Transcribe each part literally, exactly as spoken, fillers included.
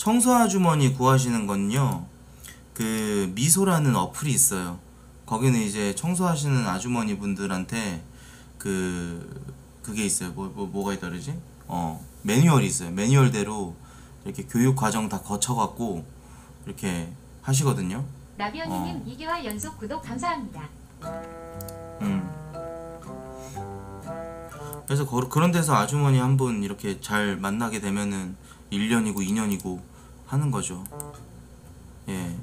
청소 아주머니 구하시는 건요, 그 미소라는 어플이 있어요. 거기는 이제 청소하시는 아주머니 분들한테 그 그게 있어요. 뭐, 뭐 뭐가 있다그러지? 어 매뉴얼이 있어요. 매뉴얼대로 이렇게 교육 과정 다 거쳐갖고 이렇게 하시거든요. 나비언니님 어. 이 개월 연속 구독 감사합니다. 음. 그래서 거, 그런 데서 아주머니 한 분 이렇게 잘 만나게 되면은 일 년이고 이 년이고 하는 거죠. 예.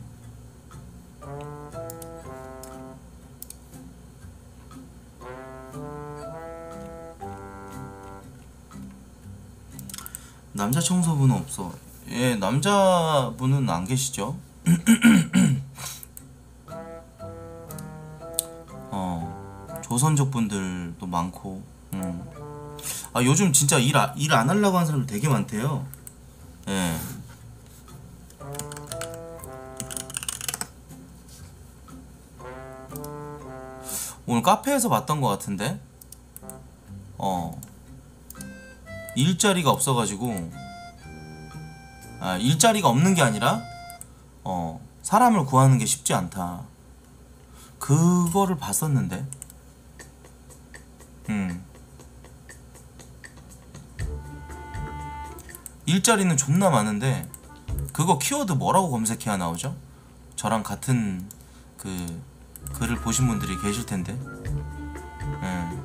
남자 청소부는 없어. 예, 남자분은 안 계시죠? 어, 조선족 분들도 많고. 음. 아, 요즘 진짜 일, 아, 일 안 하려고 하는 사람들 되게 많대요. 예. 오늘 카페에서 봤던 것 같은데? 어. 일자리가 없어가지고, 아, 일자리가 없는 게 아니라, 어, 사람을 구하는 게 쉽지 않다. 그거를 봤었는데. 음. 일자리는 존나 많은데, 그거 키워드 뭐라고 검색해야 나오죠? 저랑 같은 그 글을 보신 분들이 계실 텐데. 음.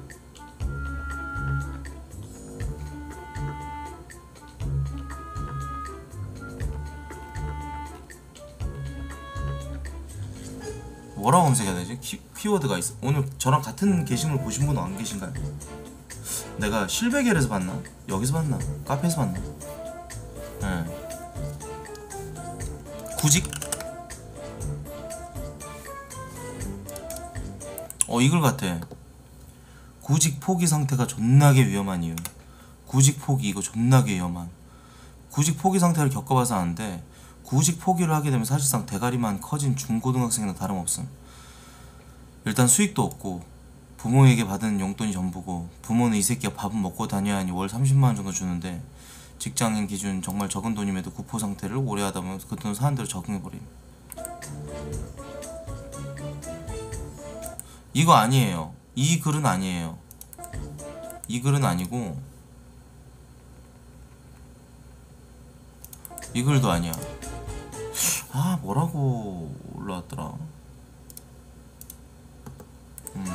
뭐라고 검색해야 되지? 키, 키워드가 있어. 오늘 저랑 같은 게시물 보신 분은 안 계신가요? 내가 실베겔에서 봤나? 여기서 봤나? 카페에서 봤나? 예. 구직? 어, 이글 같아. 구직 포기 상태가 존나게 위험한 이유. 구직 포기 이거 존나게 위험한. 구직 포기 상태를 겪어봐서 아는데, 구직 포기를 하게 되면 사실상 대가리만 커진 중고등학생이나 다름없음. 일단 수익도 없고 부모에게 받은 용돈이 전부고, 부모는 이 새끼가 밥은 먹고 다녀야 하니 월 삼십만 원 정도 주는데, 직장인 기준 정말 적은 돈임에도 구포 상태를 오래 하다 보면 그 돈을 사는 대로 적응해버림. 이거 아니에요. 이 글은 아니에요. 이 글은 아니고, 이 글도 아니야. 아, 뭐라고 올라왔더라. 음.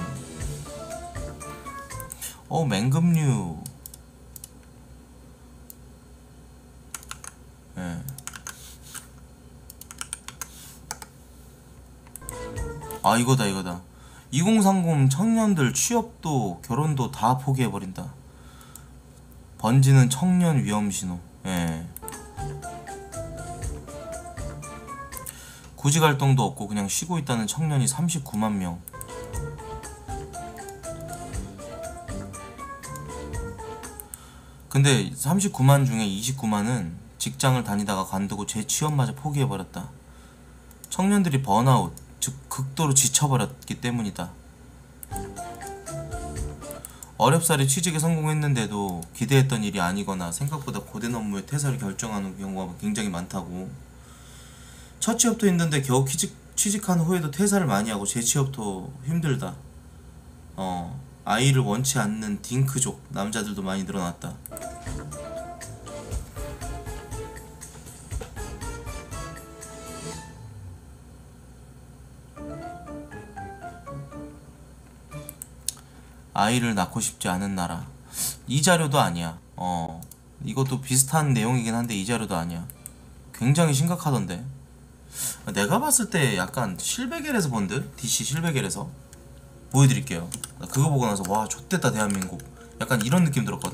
어, 맹금류. 예. 아, 이거다, 이거다. 이공삼공 청년들 취업도 결혼도 다 포기해버린다. 번지는 청년 위험 신호. 예. 구직 활동도 없고 그냥 쉬고 있다는 청년이 삼십구만 명. 근데 삼십구만 중에 이십구만은 직장을 다니다가 관두고 재취업마저 포기해버렸다. 청년들이 번아웃, 즉 극도로 지쳐버렸기 때문이다. 어렵사리 취직에 성공했는데도 기대했던 일이 아니거나 생각보다 고된 업무에 퇴사를 결정하는 경우가 굉장히 많다고. 첫 취업도 힘든데 겨우 취직, 취직한 후에도 퇴사를 많이 하고 재취업도 힘들다. 어, 아이를 원치 않는 딩크족 남자들도 많이 늘어났다. 아이를 낳고 싶지 않은 나라. 이 자료도 아니야. 어, 이것도 비슷한 내용이긴 한데 이 자료도 아니야. 굉장히 심각하던데. 내가 봤을 때 약간 실베겔에서 본 듯? 디씨 실베겔에서 보여드릴게요. 나 그거 보고 나서 와 좆됐다 대한민국 약간 이런 느낌 들었거든.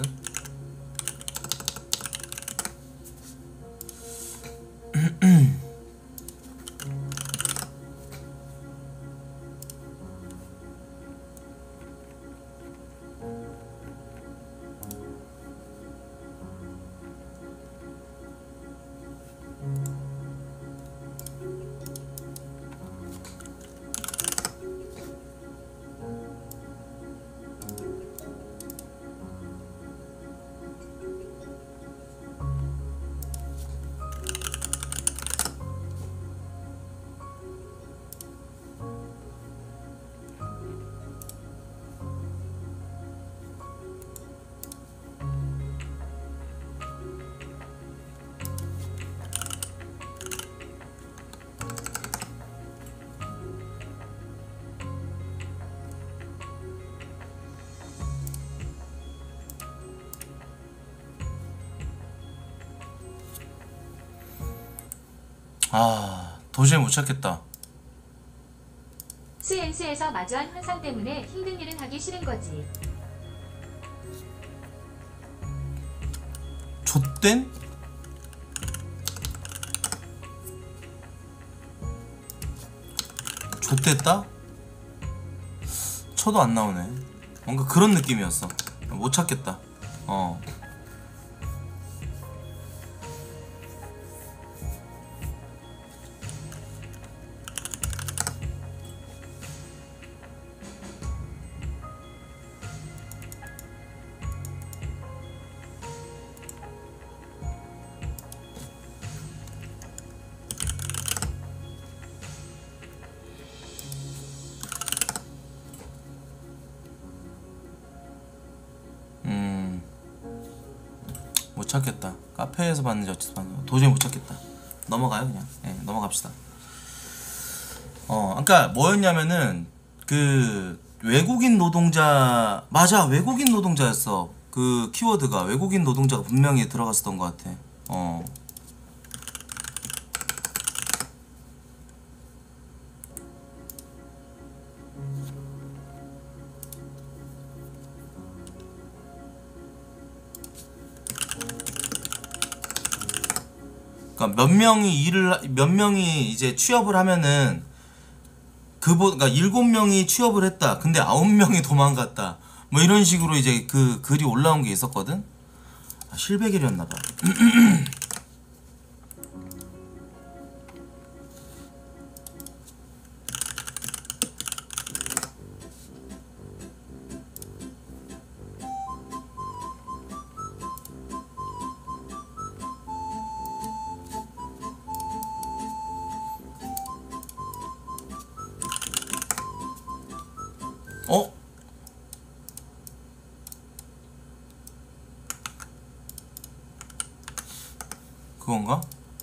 아 도저히 못 찾겠다. 스엔스에서 마주한 환상 때문에 힘든 일은 하기 싫은 거지. 좆된? 좆됐다? 쳐도 안 나오네. 뭔가 그런 느낌이었어. 못 찾겠다. 어. 음. 못 찾겠다. 카페에서 봤는지 어디서 봤는지 도저히 못 찾겠다. 넘어가요 그냥. 예, 네, 넘어갑시다. 어, 그러니까 뭐였냐면은 그 외국인 노동자 맞아 외국인 노동자였어. 그 키워드가 외국인 노동자가 분명히 들어갔었던 것 같아. 어. 그러니까 몇 명이 일을 몇 명이 이제 취업을 하면은 그보 그러니까 일곱 명이 취업을 했다. 근데 아홉 명이 도망갔다. 뭐 이런 식으로 이제 그 글이 올라온 게 있었거든. 아, 실백일이었나 봐. 어? 그건가?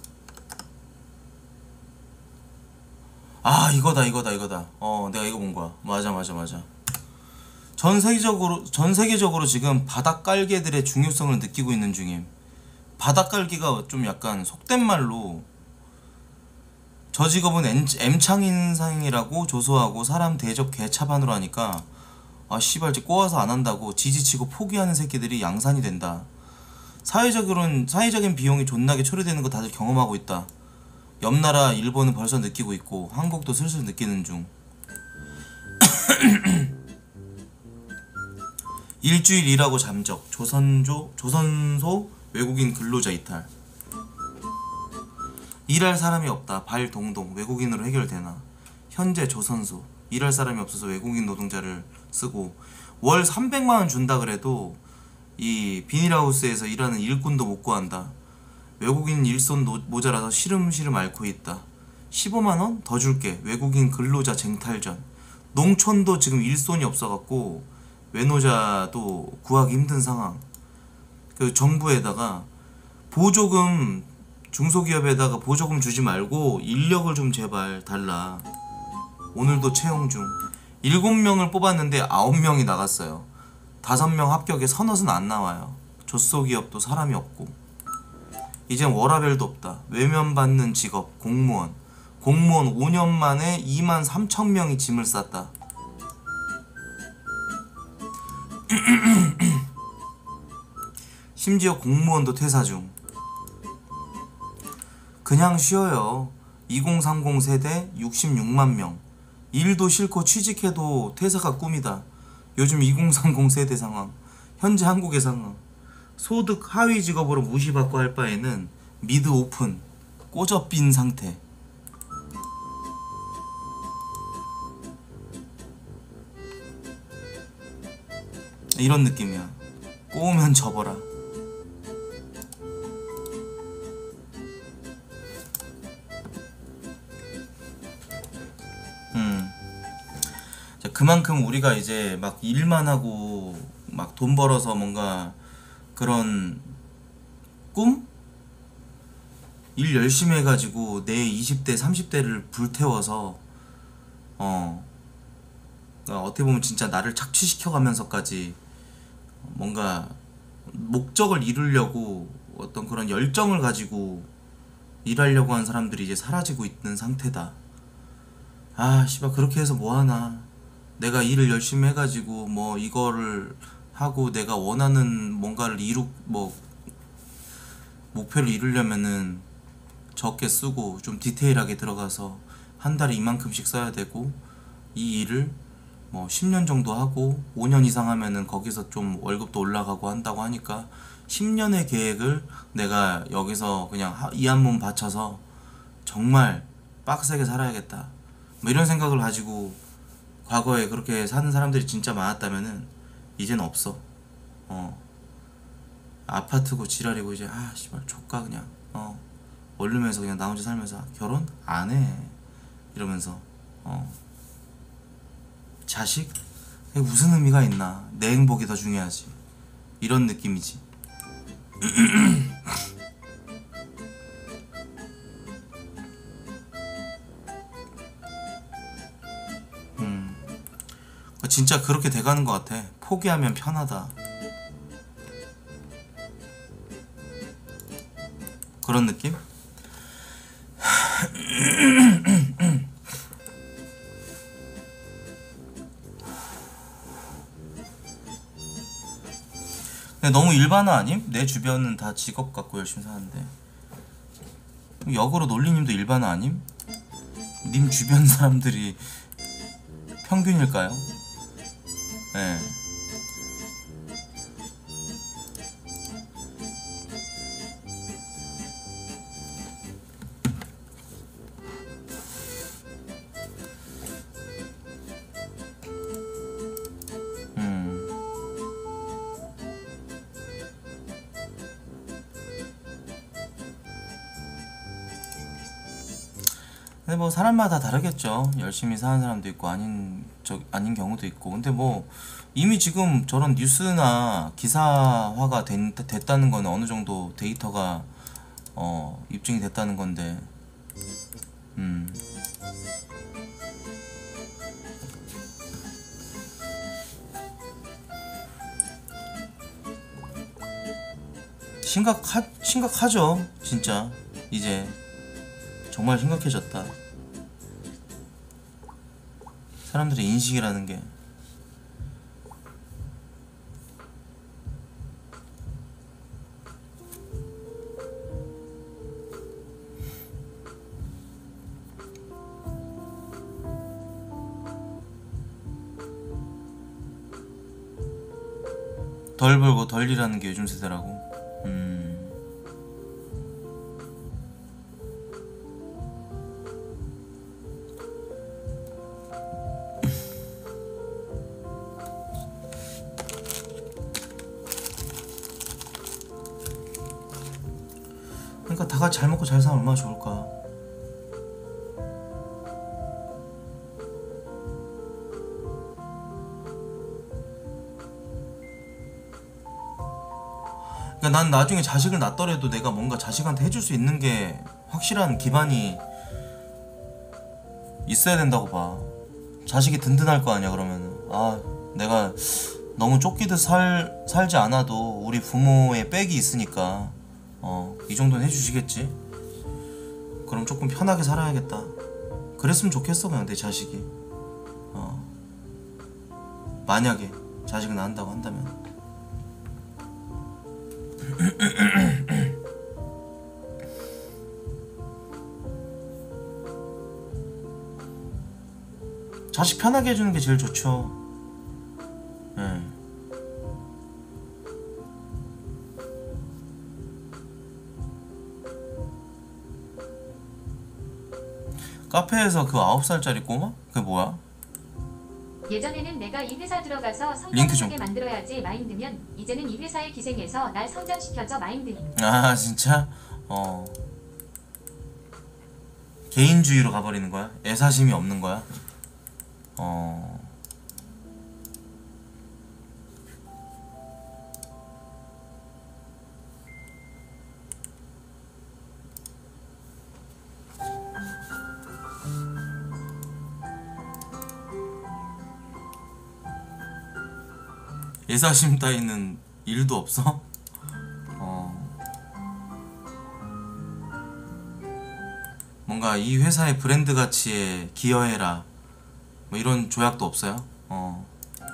아 이거다 이거다 이거다. 어 내가 이거 본 거야. 맞아 맞아 맞아. 전 세계적으로 전 세계적으로 지금 바닥깔개들의 중요성을 느끼고 있는 중임. 바닥깔기가 좀 약간 속된 말로 저 직업은 M, M창인상이라고 조소하고 사람 대접 개차반으로 하니까 아 씨발 이제 꼬아서 안 한다고 지지치고 포기하는 새끼들이 양산이 된다. 사회적으로는 사회적인 비용이 존나게 초래되는 거 다들 경험하고 있다. 옆 나라 일본은 벌써 느끼고 있고 한국도 슬슬 느끼는 중. 일주일 일하고 잠적 조선조 조선소 외국인 근로자 이탈. 일할 사람이 없다. 발 동동 외국인으로 해결되나. 현재 조선소 일할 사람이 없어서 외국인 노동자를 쓰고 월 삼백만 원 준다 그래도 이 비닐하우스에서 일하는 일꾼도 못 구한다. 외국인 일손 노, 모자라서 시름시름 앓고 있다. 십오만 원 더 줄게. 외국인 근로자 쟁탈전. 농촌도 지금 일손이 없어갖고 외노자도 구하기 힘든 상황. 그 정부에다가 보조금 중소기업에다가 보조금 주지 말고 인력을 좀 제발 달라. 오늘도 채용 중. 일곱 명을 뽑았는데 아홉 명이 나갔어요. 다섯 명 합격에 서너는 안 나와요. 조소기업도 사람이 없고. 이젠 워라밸도 없다. 외면받는 직업 공무원. 공무원 오 년 만에 이만 삼천 명이 짐을 쌌다. 심지어 공무원도 퇴사 중. 그냥 쉬어요. 이공삼공 세대 육십육만 명. 일도 싫고 취직해도 퇴사가 꿈이다. 요즘 이공삼공 세대 상황. 현재 한국의 상황. 소득 하위 직업으로 무시받고 할 바에는 미드 오픈 꼬저빈 상태. 이런 느낌이야. 꼬우면 접어라. 음. 자, 그만큼 우리가 이제 막 일만 하고 막 돈 벌어서 뭔가 그런 꿈? 일 열심히 해가지고 내 이십 대 삼십 대를 불태워서 어 그러니까 어떻게 보면 진짜 나를 착취시켜가면서까지 뭔가 목적을 이루려고 어떤 그런 열정을 가지고 일하려고 한 사람들이 이제 사라지고 있는 상태다. 아 씨발 그렇게 해서 뭐하나. 내가 일을 열심히 해가지고 뭐 이거를 하고 내가 원하는 뭔가를 이루 뭐 목표를 이루려면은 적게 쓰고 좀 디테일하게 들어가서 한 달에 이만큼씩 써야 되고, 이 일을 뭐 십 년 정도 하고 오 년 이상 하면은 거기서 좀 월급도 올라가고 한다고 하니까 십 년의 계획을 내가 여기서 그냥 이 한 몸 바쳐서 정말 빡세게 살아야겠다 뭐 이런 생각을 가지고 과거에 그렇게 사는 사람들이 진짜 많았다면은 이제는 없어. 어 아파트고 지랄이고 이제 아 씨발 족가 그냥 어 원룸에서 그냥 나 혼자 살면서 결혼 안 해 이러면서 어 자식? 그게 무슨 의미가 있나. 내 행복이 더 중요하지 이런 느낌이지. 음 진짜 그렇게 돼가는 것 같아. 포기하면 편하다 그런 느낌? 근데 너무 일반화 아님? 내 주변은 다 직업 갖고 열심히 사는데. 역으로 논리님도 일반화 아님? 님 주변 사람들이 평균일까요? 네. 음. 근데 뭐 사람마다 다르겠죠. 열심히 사는 사람도 있고 아닌 저 아닌 경우도 있고. 근데 뭐 이미 지금 저런 뉴스나 기사화가 된, 됐다는 거는 어느 정도 데이터가 어 입증이 됐다는 건데. 음. 심각하 심각하죠. 진짜 이제 정말 심각해졌다. 사람들의 인식이라는 게. 덜 벌고 덜 일하는 게 요즘 세대라고. 음. 그러니까 다 같이 잘 먹고 잘 살면 얼마나 좋을까. 그러니까 난 나중에 자식을 낳더라도 내가 뭔가 자식한테 해줄 수 있는 게 확실한 기반이 있어야 된다고 봐. 자식이 든든할 거 아니야. 그러면은 아 내가 너무 쫓기듯 살, 살지 않아도 우리 부모의 백이 있으니까 어 이 정도는 해주시겠지. 그럼 조금 편하게 살아야겠다. 그랬으면 좋겠어 그냥 내 자식이. 어 만약에 자식을 낳는다고 한다면. 자식 편하게 해주는 게 제일 좋죠. 예. 카페에서 그 아홉 살짜리 꼬마? 그게 뭐야? 예전에는 내가 이 회사 들어가서 링크 좀. 성장하게 만들어야지 마인드면 이제는 이 회사에 기생해서 날 성장시켜줘 마인드니. 아 진짜? 어 개인주의로 가버리는 거야? 애사심이 없는 거야? 어 애사심 따위는 일도 없어? 어 뭔가 이 회사의 브랜드 가치에 기여해라 뭐 이런 조약도 없어요. 어.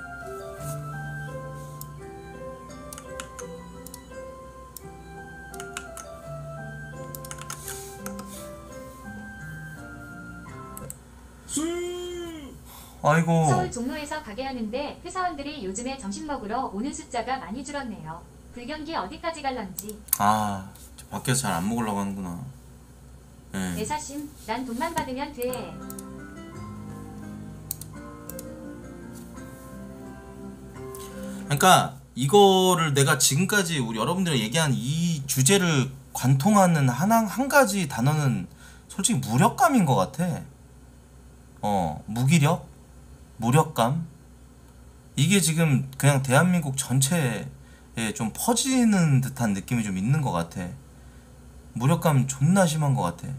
아이고. 서울 종로에서 가게 하는데 회사원들이 요즘에 점심 먹으러 오는 숫자가 많이 줄었네요. 불경기 어디까지 갈런지. 아, 저 밖에서 잘 안 먹으려고 하는구나. 예. 대사심, 난 돈만 받으면 돼. 그러니까 이거를 내가 지금까지 우리 여러분들이 얘기한 이 주제를 관통하는 한, 한 가지 단어는 솔직히 무력감인 것 같아. 어, 무기력? 무력감? 이게 지금 그냥 대한민국 전체에 좀 퍼지는 듯한 느낌이 좀 있는 것 같아. 무력감 존나 심한 것 같아.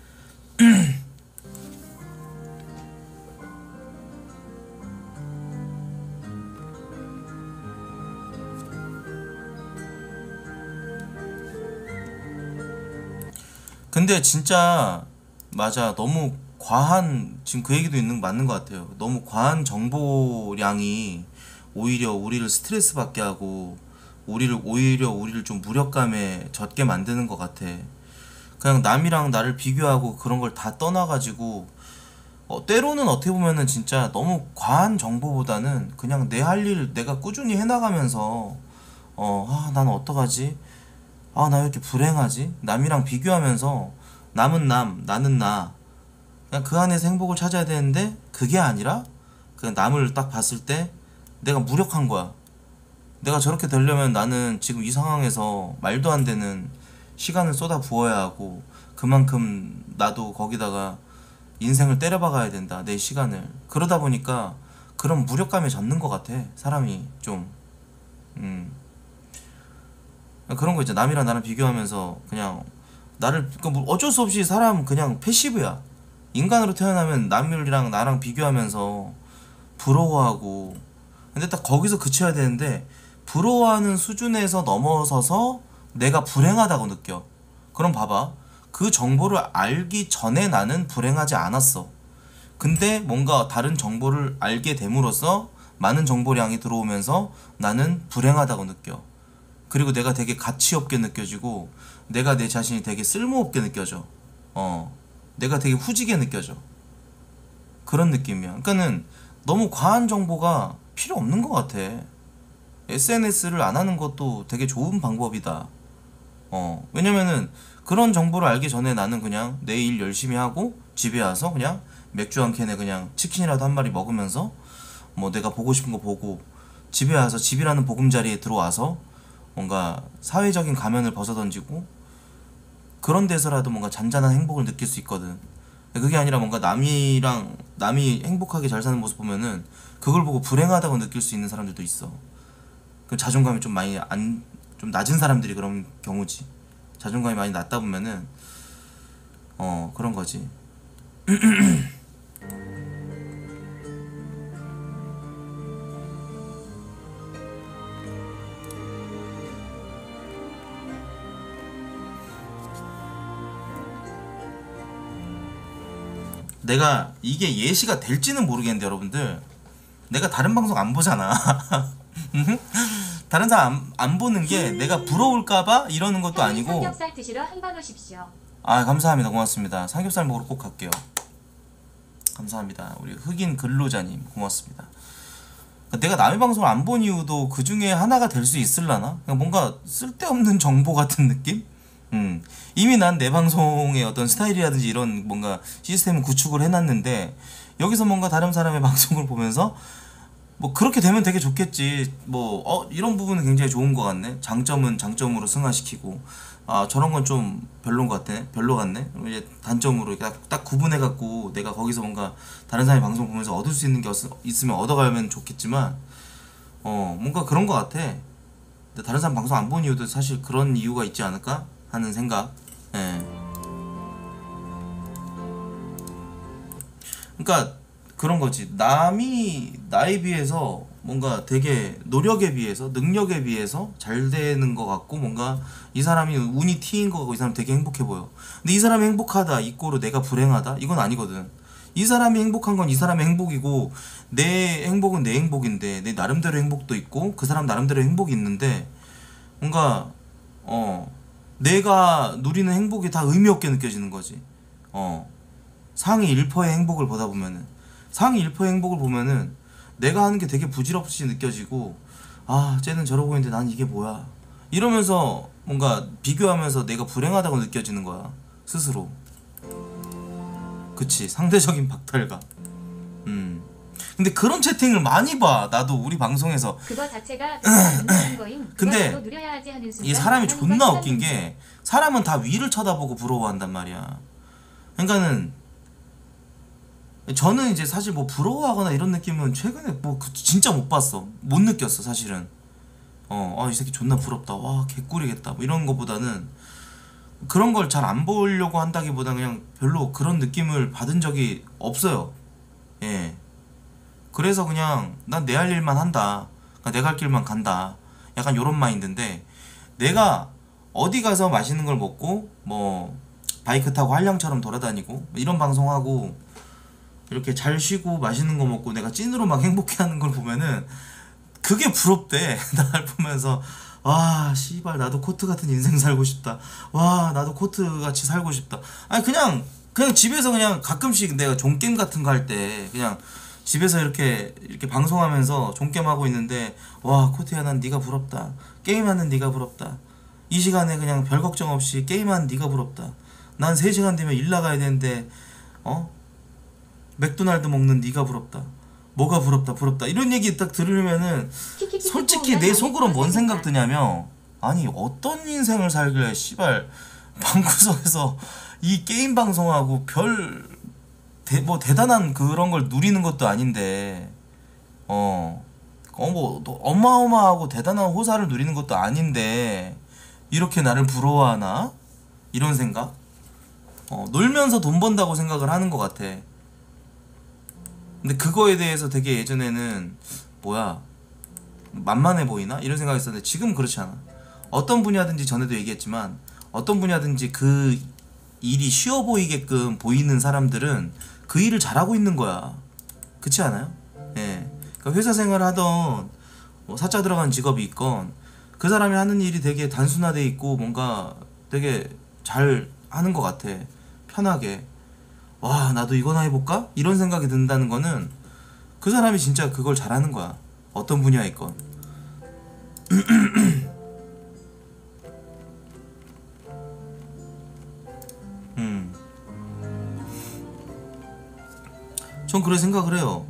근데 진짜 맞아. 너무 과한, 지금 그 얘기도 있는 맞는 것 같아요. 너무 과한 정보량이 오히려 우리를 스트레스 받게 하고 우리를 오히려 우리를 좀 무력감에 젖게 만드는 것 같아. 그냥 남이랑 나를 비교하고 그런 걸 다 떠나가지고 어, 때로는 어떻게 보면은 진짜 너무 과한 정보보다는 그냥 내 할 일 내가 꾸준히 해나가면서 어, 아, 나는 어떡하지? 아, 나 왜 이렇게 불행하지? 남이랑 비교하면서 남은 남, 나는 나. 그냥 그 안에서 행복을 찾아야 되는데 그게 아니라 그냥 남을 딱 봤을 때 내가 무력한 거야. 내가 저렇게 되려면 나는 지금 이 상황에서 말도 안 되는 시간을 쏟아 부어야 하고 그만큼 나도 거기다가 인생을 때려박아야 된다. 내 시간을. 그러다 보니까 그런 무력감에 젖는 것 같아. 사람이 좀. 음. 그런 거 있죠. 남이랑 나랑 비교하면서 그냥 나를 그러니까 뭐 어쩔 수 없이 사람 그냥 패시브야. 인간으로 태어나면 남이랑 나랑 비교하면서 부러워하고 근데 딱 거기서 그쳐야 되는데 부러워하는 수준에서 넘어서서 내가 불행하다고 느껴. 그럼 봐봐. 그 정보를 알기 전에 나는 불행하지 않았어. 근데 뭔가 다른 정보를 알게 됨으로써 많은 정보량이 들어오면서 나는 불행하다고 느껴. 그리고 내가 되게 가치 없게 느껴지고 내가 내 자신이 되게 쓸모없게 느껴져. 어, 내가 되게 후지게 느껴져. 그런 느낌이야. 그러니까는 너무 과한 정보가 필요 없는 것 같아. 에스엔에스를 안 하는 것도 되게 좋은 방법이다. 어, 왜냐면은 그런 정보를 알기 전에 나는 그냥 내 일 열심히 하고 집에 와서 그냥 맥주 한 캔에 그냥 치킨이라도 한 마리 먹으면서 뭐 내가 보고 싶은 거 보고 집에 와서 집이라는 보금자리에 들어와서 뭔가 사회적인 가면을 벗어던지고 그런 데서라도 뭔가 잔잔한 행복을 느낄 수 있거든. 그게 아니라 뭔가 남이랑 남이 행복하게 잘 사는 모습 보면은 그걸 보고 불행하다고 느낄 수 있는 사람들도 있어. 그 자존감이 좀 많이 안, 좀 낮은 사람들이 그런 경우지. 자존감이 많이 낮다 보면은 어, 그런 거지. 내가 이게 예시가 될지는 모르겠는데 여러분들 내가 다른 방송 안 보잖아. 다른 사람 안, 안 보는 게 내가 부러울까봐 이러는 것도 아니고. 삼겹살 드시러 한 번 오십시오. 아, 감사합니다. 고맙습니다. 삼겹살 먹으러 꼭 갈게요. 감사합니다. 우리 흑인 근로자님 고맙습니다. 내가 남의 방송을 안 본 이유도 그 중에 하나가 될 수 있을라나? 그냥 뭔가 쓸데없는 정보 같은 느낌? 음. 이미 난 내 방송의 어떤 스타일이라든지 이런 뭔가 시스템을 구축을 해놨는데 여기서 뭔가 다른 사람의 방송을 보면서 뭐 그렇게 되면 되게 좋겠지. 뭐 어 이런 부분은 굉장히 좋은 것 같네. 장점은 장점으로 승화시키고 아 저런 건 좀 별론 것 같네. 별로 같네. 그럼 이제 단점으로 딱, 딱 구분해갖고 내가 거기서 뭔가 다른 사람의 방송 보면서 얻을 수 있는 게 있으면 얻어가면 좋겠지만 어 뭔가 그런 것 같아. 근데 다른 사람 방송 안 본 이유도 사실 그런 이유가 있지 않을까 하는 생각. 예. 그러니까 그런 거지. 남이 나에 비해서 뭔가 되게 노력에 비해서 능력에 비해서 잘 되는 것 같고 뭔가 이 사람이 운이 튀인 것 같고 이 사람 되게 행복해 보여. 근데 이 사람이 행복하다 이꼬로 내가 불행하다 이건 아니거든. 이 사람이 행복한 건 이 사람의 행복이고 내 행복은 내 행복인데 내 나름대로 행복도 있고 그 사람 나름대로 행복이 있는데 뭔가 어 내가 누리는 행복이 다 의미 없게 느껴지는 거지. 어 상위 일 퍼센트의 행복을 보다 보면은 상위 일 퍼센트의 행복을 보면은 내가 하는 게 되게 부질없이 느껴지고 아 쟤는 저러고 있는데 난 이게 뭐야 이러면서 뭔가 비교하면서 내가 불행하다고 느껴지는 거야 스스로. 그치 상대적인 박탈감. 음 근데 그런 채팅을 많이 봐 나도 우리 방송에서. 그거 자체가 누리는 거임. 근데 그거 누려야 하지 하는 순간 이 사람이 나가는 존나 건 웃긴 게 사람은 다 위를 쳐다보고 부러워한단 말이야. 그러니까는 저는 이제 사실 뭐 부러워하거나 이런 느낌은 최근에 뭐 그- 진짜 못 봤어. 못 느꼈어 사실은. 어, 아, 이 새끼 존나 부럽다. 와, 개꿀이겠다. 뭐 이런 거보다는 그런 걸 잘 안 보려고 한다기보다 그냥 별로 그런 느낌을 받은 적이 없어요. 예. 그래서 그냥 난 내 할 일만 한다. 그러니까 내 갈 길만 간다. 약간 요런 마인드인데 내가 어디 가서 맛있는 걸 먹고 뭐 바이크 타고 한량처럼 돌아다니고 뭐 이런 방송하고 이렇게 잘 쉬고 맛있는 거 먹고 내가 찐으로 막 행복해하는 걸 보면은 그게 부럽대. 날 보면서 와 씨발 나도 코트 같은 인생 살고 싶다. 와 나도 코트 같이 살고 싶다. 아니 그냥 그냥 집에서 그냥 가끔씩 내가 종게임 같은 거 할 때 그냥 집에서 이렇게 이렇게 방송하면서 종게임 하고 있는데 와 코트야 난 네가 부럽다. 게임하는 네가 부럽다. 이 시간에 그냥 별 걱정 없이 게임하는 네가 부럽다. 난 세 시간 되면 일 나가야 되는데 어? 맥도날드 먹는 네가 부럽다. 뭐가 부럽다 부럽다 이런 얘기 딱 들으면은 키키키키 솔직히 보면 내 나는 속으로 뭔 그런 생각 생각. 드냐면 아니 어떤 인생을 살길래 씨발 방구석에서 이 게임 방송하고 별 대, 뭐 대단한 그런 걸 누리는 것도 아닌데 어, 어 뭐 어마어마하고 대단한 호사를 누리는 것도 아닌데 이렇게 나를 부러워하나? 이런 생각? 어, 놀면서 돈 번다고 생각을 하는 것 같아. 근데 그거에 대해서 되게 예전에는 뭐야 만만해 보이나? 이런 생각이 있었는데 지금 그렇지 않아. 어떤 분야든지 전에도 얘기했지만 어떤 분야든지 그 일이 쉬워 보이게끔 보이는 사람들은 그 일을 잘하고 있는 거야. 그렇지 않아요? 예. 그러니까 회사 생활을 하던 뭐 사자 들어간 직업이 있건 그 사람이 하는 일이 되게 단순화돼 있고 뭔가 되게 잘 하는 것 같아. 편하게. 와 나도 이거나 해볼까? 이런 생각이 든다는 거는 그 사람이 진짜 그걸 잘하는 거야. 어떤 분야에 있건. 음. 전 그런 생각을 해요.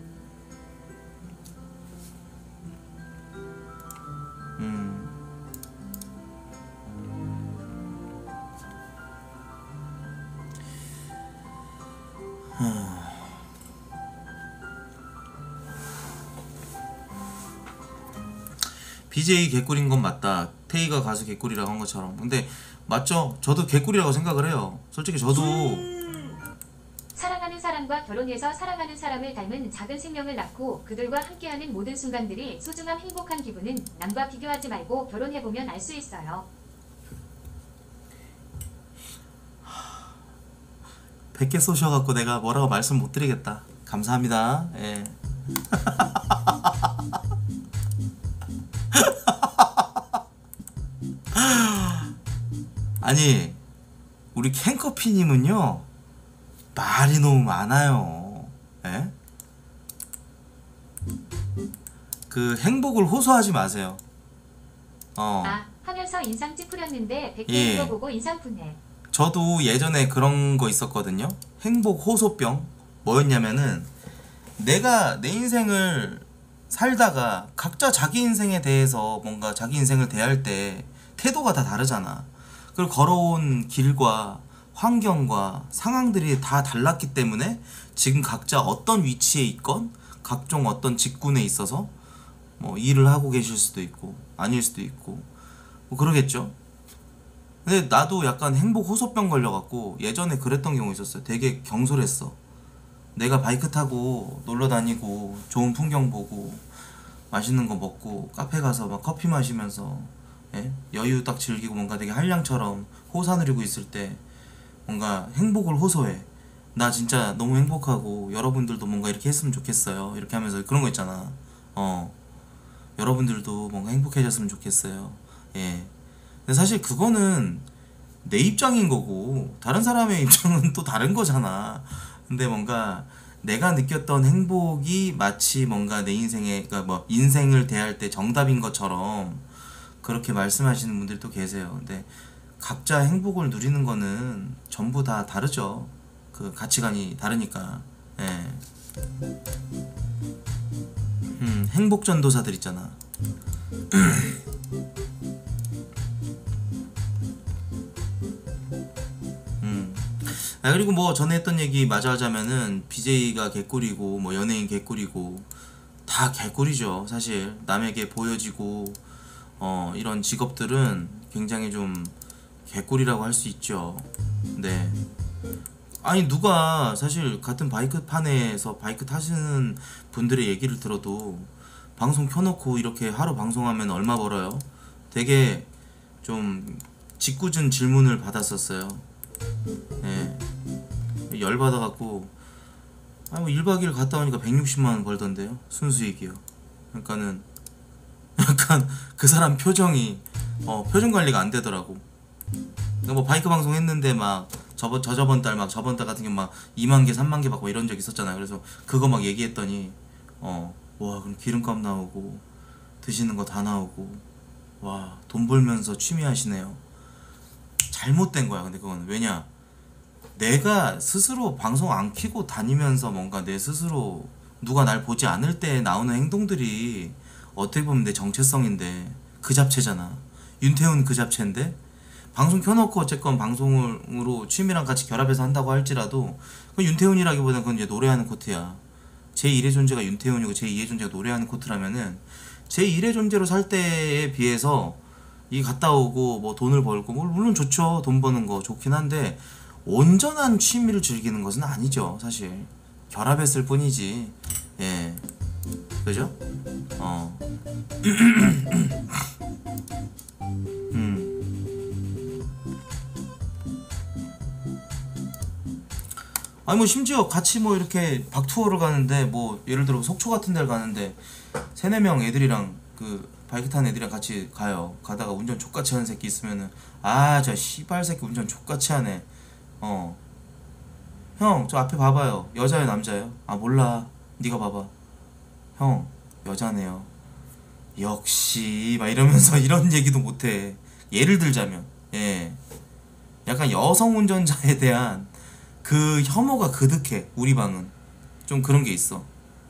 음. 비제이 개꿀인 건 맞다. 테이가 가수 개꿀이라고 한 것처럼. 근데 맞죠? 저도 개꿀이라고 생각을 해요. 솔직히 저도 사랑하는 사람과 결혼해서 사랑하는 사람을 닮은 작은 생명을 낳고 그들과 함께하는 모든 순간들이 소중함 행복한 기분은 남과 비교하지 말고 결혼해보면 알 수 있어요. 백 개 쏘셔갖고 내가 뭐라고 말씀 못 드리겠다. 감사합니다. 예. 아니 우리 캔커피님은요 말이 너무 많아요. 예? 그 행복을 호소하지 마세요. 어. 아 하면서 인상 찌푸렸는데 백 개 예. 읽어보고 인상 푸네. 저도 예전에 그런 거 있었거든요. 행복 호소병. 뭐였냐면은 내가 내 인생을 살다가 각자 자기 인생에 대해서 뭔가 자기 인생을 대할 때 태도가 다 다르잖아. 그걸 걸어온 길과 환경과 상황들이 다 달랐기 때문에 지금 각자 어떤 위치에 있건 각종 어떤 직군에 있어서 뭐 일을 하고 계실 수도 있고 아닐 수도 있고 뭐 그러겠죠. 근데 나도 약간 행복 호소병 걸려갖고 예전에 그랬던 경우 있었어요. 되게 경솔했어. 내가 바이크 타고 놀러 다니고 좋은 풍경 보고 맛있는 거 먹고 카페 가서 막 커피 마시면서 예? 여유 딱 즐기고 뭔가 되게 한량처럼 호사 누리고 있을 때 뭔가 행복을 호소해. 나 진짜 너무 행복하고 여러분들도 뭔가 이렇게 했으면 좋겠어요. 이렇게 하면서 그런 거 있잖아. 어 여러분들도 뭔가 행복해졌으면 좋겠어요. 예. 근데 사실 그거는 내 입장인 거고 다른 사람의 입장은 또 다른 거잖아. 근데 뭔가 내가 느꼈던 행복이 마치 뭔가 내 인생에 그러니까 뭐 인생을 대할 때 정답인 것처럼 그렇게 말씀하시는 분들도 계세요. 근데 각자 행복을 누리는 거는 전부 다 다르죠. 그 가치관이 다르니까. 예. 음, 행복 전도사들 있잖아. 음. 아, 그리고 뭐 전에 했던 얘기 마저 하자면은 비제이가 개꿀이고 뭐 연예인 개꿀이고 다 개꿀이죠. 사실 남에게 보여지고 어 이런 직업들은 굉장히 좀 개꿀이라고 할 수 있죠. 네. 아니 누가 사실 같은 바이크판에서 바이크 타시는 분들의 얘기를 들어도 방송 켜놓고 이렇게 하루 방송하면 얼마 벌어요? 되게 좀 짓궂은 질문을 받았었어요. 예. 열받아갖고 아 뭐 일 박 이 일 갔다 오니까 백육십만 원 벌던데요. 순수익이요. 그러니까는 약간 그 사람 표정이 어 표정 관리가 안 되더라고. 그러니까 뭐 바이크 방송 했는데 막 저번 저저번 달 막 저번 달 같은 경우 막 이만 개 삼만 개 받고 이런 적 있었잖아요. 그래서 그거 막 얘기했더니 어 와 그럼 기름값 나오고 드시는 거 다 나오고 와 돈 벌면서 취미 하시네요. 잘못된 거야. 근데 그건 왜냐 내가 스스로 방송 안 켜고 다니면서 뭔가 내 스스로 누가 날 보지 않을 때 나오는 행동들이 어떻게 보면 내 정체성인데 그 잡채잖아. 윤태훈 그 잡채인데 방송 켜놓고 어쨌건 방송으로 취미랑 같이 결합해서 한다고 할지라도 그건 윤태훈이라기보다는 그건 이제 노래하는 코트야. 제일의 존재가 윤태훈이고 제이의 존재가 노래하는 코트라면은 제일의 존재로 살 때에 비해서 이 갔다 오고 뭐 돈을 벌고 뭐 물론 좋죠. 돈 버는 거 좋긴 한데 온전한 취미를 즐기는 것은 아니죠. 사실 결합했을 뿐이지. 예, 그죠? 어. 음. 아니 뭐 심지어 같이 뭐 이렇게 박투어를 가는데 뭐 예를 들어 속초 같은 데를 가는데 세네 명 애들이랑 그 바이크 타는 애들이랑 같이 가요. 가다가 운전 족같이 하는 새끼 있으면은 아 저 씨발 새끼 운전 족같이 하네. 어 형 저 앞에 봐봐요. 여자예요 남자예요? 아 몰라. 네가 봐봐. 형 여자네요. 역시 막 이러면서 이런 얘기도 못해. 예를 들자면 예 약간 여성 운전자에 대한 그 혐오가 그득해. 우리 방은 좀 그런 게 있어.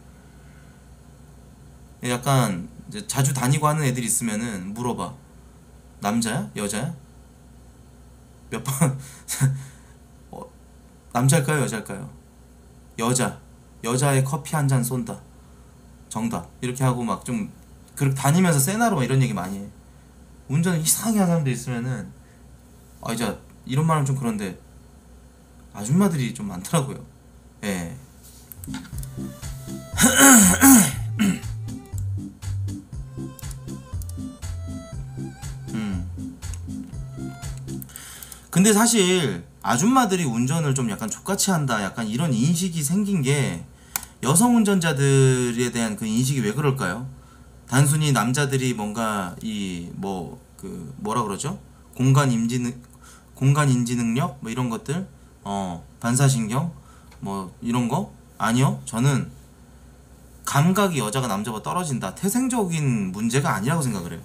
약간 이제 자주 다니고 하는 애들 있으면은 물어봐. 남자야? 여자야? 몇 번? 어, 남자일까요? 여자일까요? 여자. 여자의 커피 한 잔 쏜다. 정답. 이렇게 하고 막 좀 그렇게 다니면서 세나로 막 이런 얘기 많이 해. 운전 이상하게 하는 사람들 있으면은 아 이제 이런 말은 좀 그런데 아줌마들이 좀 많더라고요. 예. 음. 근데 사실 아줌마들이 운전을 좀 약간 족같이 한다 약간 이런 인식이 생긴 게 여성 운전자들에 대한 그 인식이 왜 그럴까요? 단순히 남자들이 뭔가 이 뭐 그 뭐라 그러죠? 공간 인지 능 공간 인지 능력 뭐 이런 것들 어 반사신경 뭐 이런 거 아니요. 저는 감각이 여자가 남자보다 떨어진다 태생적인 문제가 아니라고 생각을 해요.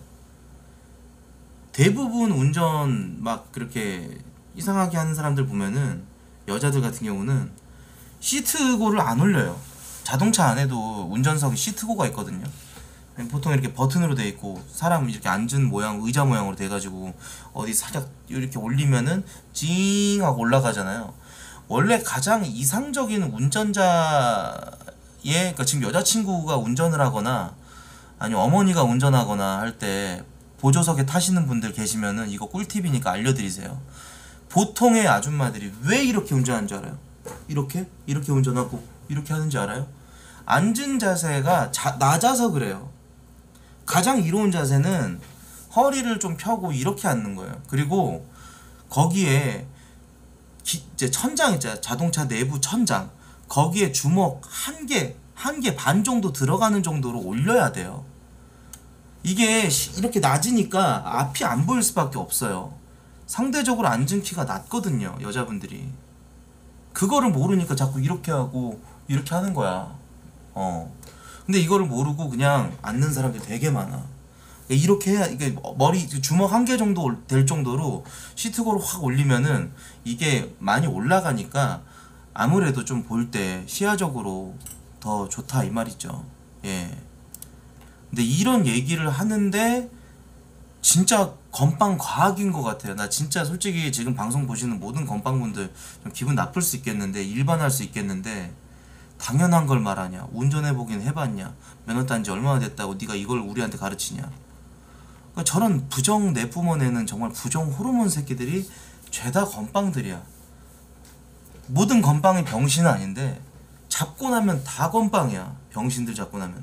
대부분 운전 막 그렇게 이상하게 하는 사람들 보면은 여자들 같은 경우는 시트고를 안 올려요. 자동차 안에도 운전석에 시트고가 있거든요. 보통 이렇게 버튼으로 돼 있고 사람 이렇게 앉은 모양 의자 모양으로 돼 가지고 어디 살짝 이렇게 올리면은 찡 하고 올라가잖아요. 원래 가장 이상적인 운전자의 그러니까 지금 여자친구가 운전을 하거나 아니면 어머니가 운전하거나 할 때 보조석에 타시는 분들 계시면은 이거 꿀팁이니까 알려드리세요. 보통의 아줌마들이 왜 이렇게 운전하는 줄 알아요? 이렇게? 이렇게 운전하고 이렇게 하는지 알아요? 앉은 자세가 자, 낮아서 그래요. 가장 이로운 자세는 허리를 좀 펴고 이렇게 앉는 거예요. 그리고 거기에 기, 이제 천장 있잖아요. 자동차 내부 천장. 거기에 주먹 한 개, 한 개 반 정도 들어가는 정도로 올려야 돼요. 이게 이렇게 낮으니까 앞이 안 보일 수밖에 없어요. 상대적으로 앉은 키가 낮거든요, 여자분들이. 그거를 모르니까 자꾸 이렇게 하고 이렇게 하는 거야. 어. 근데 이거를 모르고 그냥 앉는 사람들 되게 많아. 이렇게 해야, 이게 머리 주먹 한 개 정도 될 정도로 시트고를 확 올리면은 이게 많이 올라가니까 아무래도 좀 볼 때 시야적으로 더 좋다 이 말이죠. 예. 근데 이런 얘기를 하는데 진짜 건빵 과학인 것 같아요. 나 진짜 솔직히 지금 방송 보시는 모든 건빵분들 좀 기분 나쁠 수 있겠는데, 일반할 수 있겠는데, 당연한 걸 말하냐? 운전해보긴 해봤냐? 면허 딴 지 얼마나 됐다고 네가 이걸 우리한테 가르치냐? 그러니까 저런 부정 내뿜어내는 정말 부정 호르몬 새끼들이 죄다 건빵들이야. 모든 건빵이 병신은 아닌데 잡고 나면 다 건빵이야. 병신들 잡고 나면은.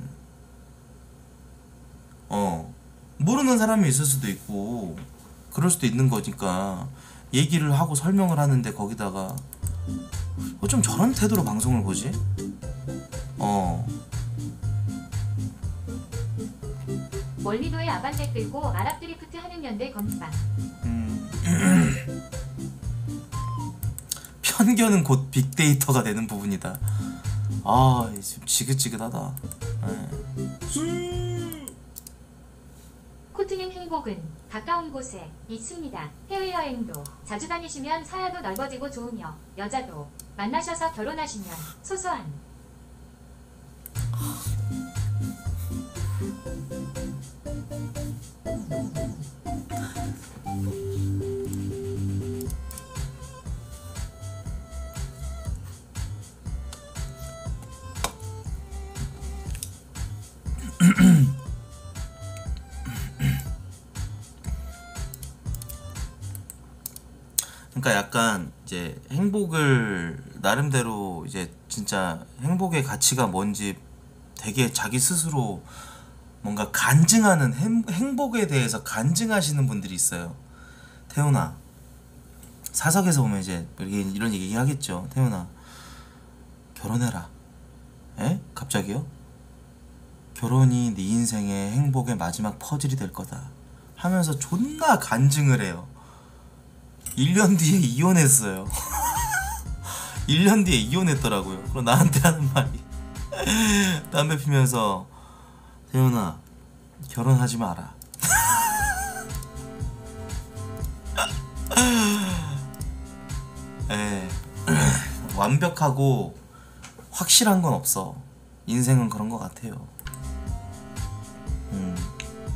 어, 모르는 사람이 있을 수도 있고 그럴 수도 있는 거니까 얘기를 하고 설명을 하는데 거기다가 어, 좀 저런 태도로 방송을 보지? 어. 멀리도에 아반떼 끌고 아랍 드리프트 하는 연대 건빵. 음. 편견은 곧 빅데이터가 되는 부분이다. 아, 지금 지긋지긋하다. 네. 코트님 행복은 가까운 곳에 있습니다. 해외여행도 자주 다니시면 사야도 넓어지고 좋으며 여자도 만나셔서 결혼하시면 소소한 그러니까 약간 이제 행복을 나름대로 이제 진짜 행복의 가치가 뭔지 되게 자기 스스로 뭔가 간증하는 행, 행복에 대해서 간증하시는 분들이 있어요. 태훈아, 사석에서 보면 이제 이렇게 이런 얘기 하겠죠. 태훈아, 결혼해라. 에? 갑자기요? 결혼이 네 인생의 행복의 마지막 퍼즐이 될 거다 하면서 존나 간증을 해요. 일 년 뒤에 이혼했어요. 일 년 뒤에 이혼했더라고요. 그럼 나한테 하는 말이 담배 피면서 태훈아, 결혼하지 마라. 에, 완벽하고 확실한 건 없어. 인생은 그런 것 같아요. 음.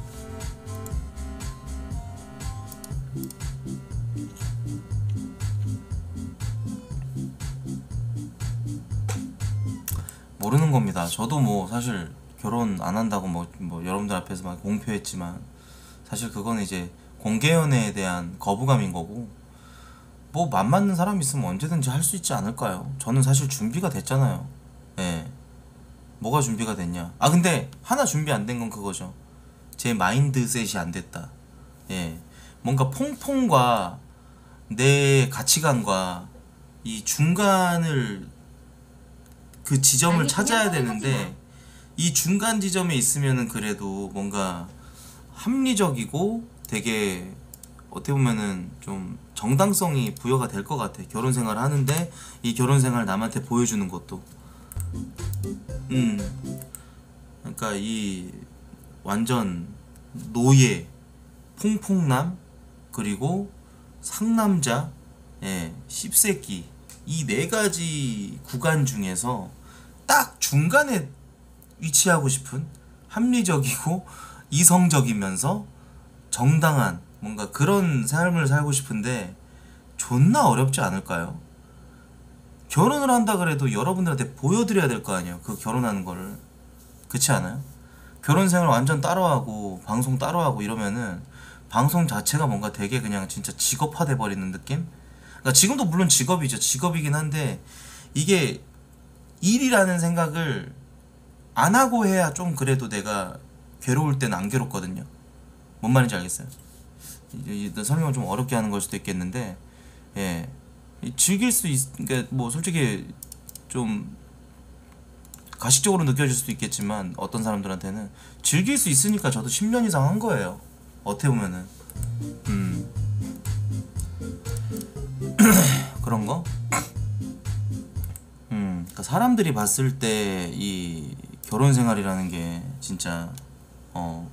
모르는 겁니다. 저도 뭐 사실 결혼 안 한다고 뭐, 뭐 여러분들 앞에서 막 공표했지만 사실 그건 이제 공개연애에 대한 거부감인 거고, 뭐 맘 맞는 사람 있으면 언제든지 할 수 있지 않을까요? 저는 사실 준비가 됐잖아요. 예. 뭐가 준비가 됐냐? 아, 근데 하나 준비 안 된 건 그거죠. 제 마인드셋이 안 됐다. 예. 뭔가 퐁퐁과 내 가치관과 이 중간을, 그 지점을 아니, 찾아야 그냥 되는데 이 중간 지점에 있으면은 그래도 뭔가 합리적이고 되게 어떻게 보면은 좀 정당성이 부여가 될 것 같아. 결혼 생활을 하는데 이 결혼 생활 남한테 보여주는 것도. 음. 그러니까 이 완전 노예, 퐁퐁남, 그리고 상남자, 예, 씹새끼, 이 네 가지 구간 중에서 딱 중간에 위치하고 싶은, 합리적이고 이성적이면서 정당한 뭔가 그런 삶을 살고 싶은데 존나 어렵지 않을까요? 결혼을 한다 그래도 여러분들한테 보여드려야 될 거 아니에요, 그 결혼하는 거를. 그렇지 않아요? 결혼 생활 완전 따로하고 방송 따로하고 이러면은 방송 자체가 뭔가 되게 그냥 진짜 직업화돼 버리는 느낌? 그러니까 지금도 물론 직업이죠. 직업이긴 한데 이게 일이라는 생각을 안 하고 해야 좀 그래도 내가 괴로울 때는 안 괴롭거든요. 뭔 말인지 알겠어요? 이제 설명을 좀 어렵게 하는 걸 수도 있겠는데, 예, 즐길 수 있, 그러니까 뭐 솔직히 좀 가식적으로 느껴질 수도 있겠지만 어떤 사람들한테는 즐길 수 있으니까 저도 십 년 이상 한 거예요. 어떻게 보면은 음 그런 거. 음 그러니까 사람들이 봤을 때 이 결혼 생활이라는 게 진짜 어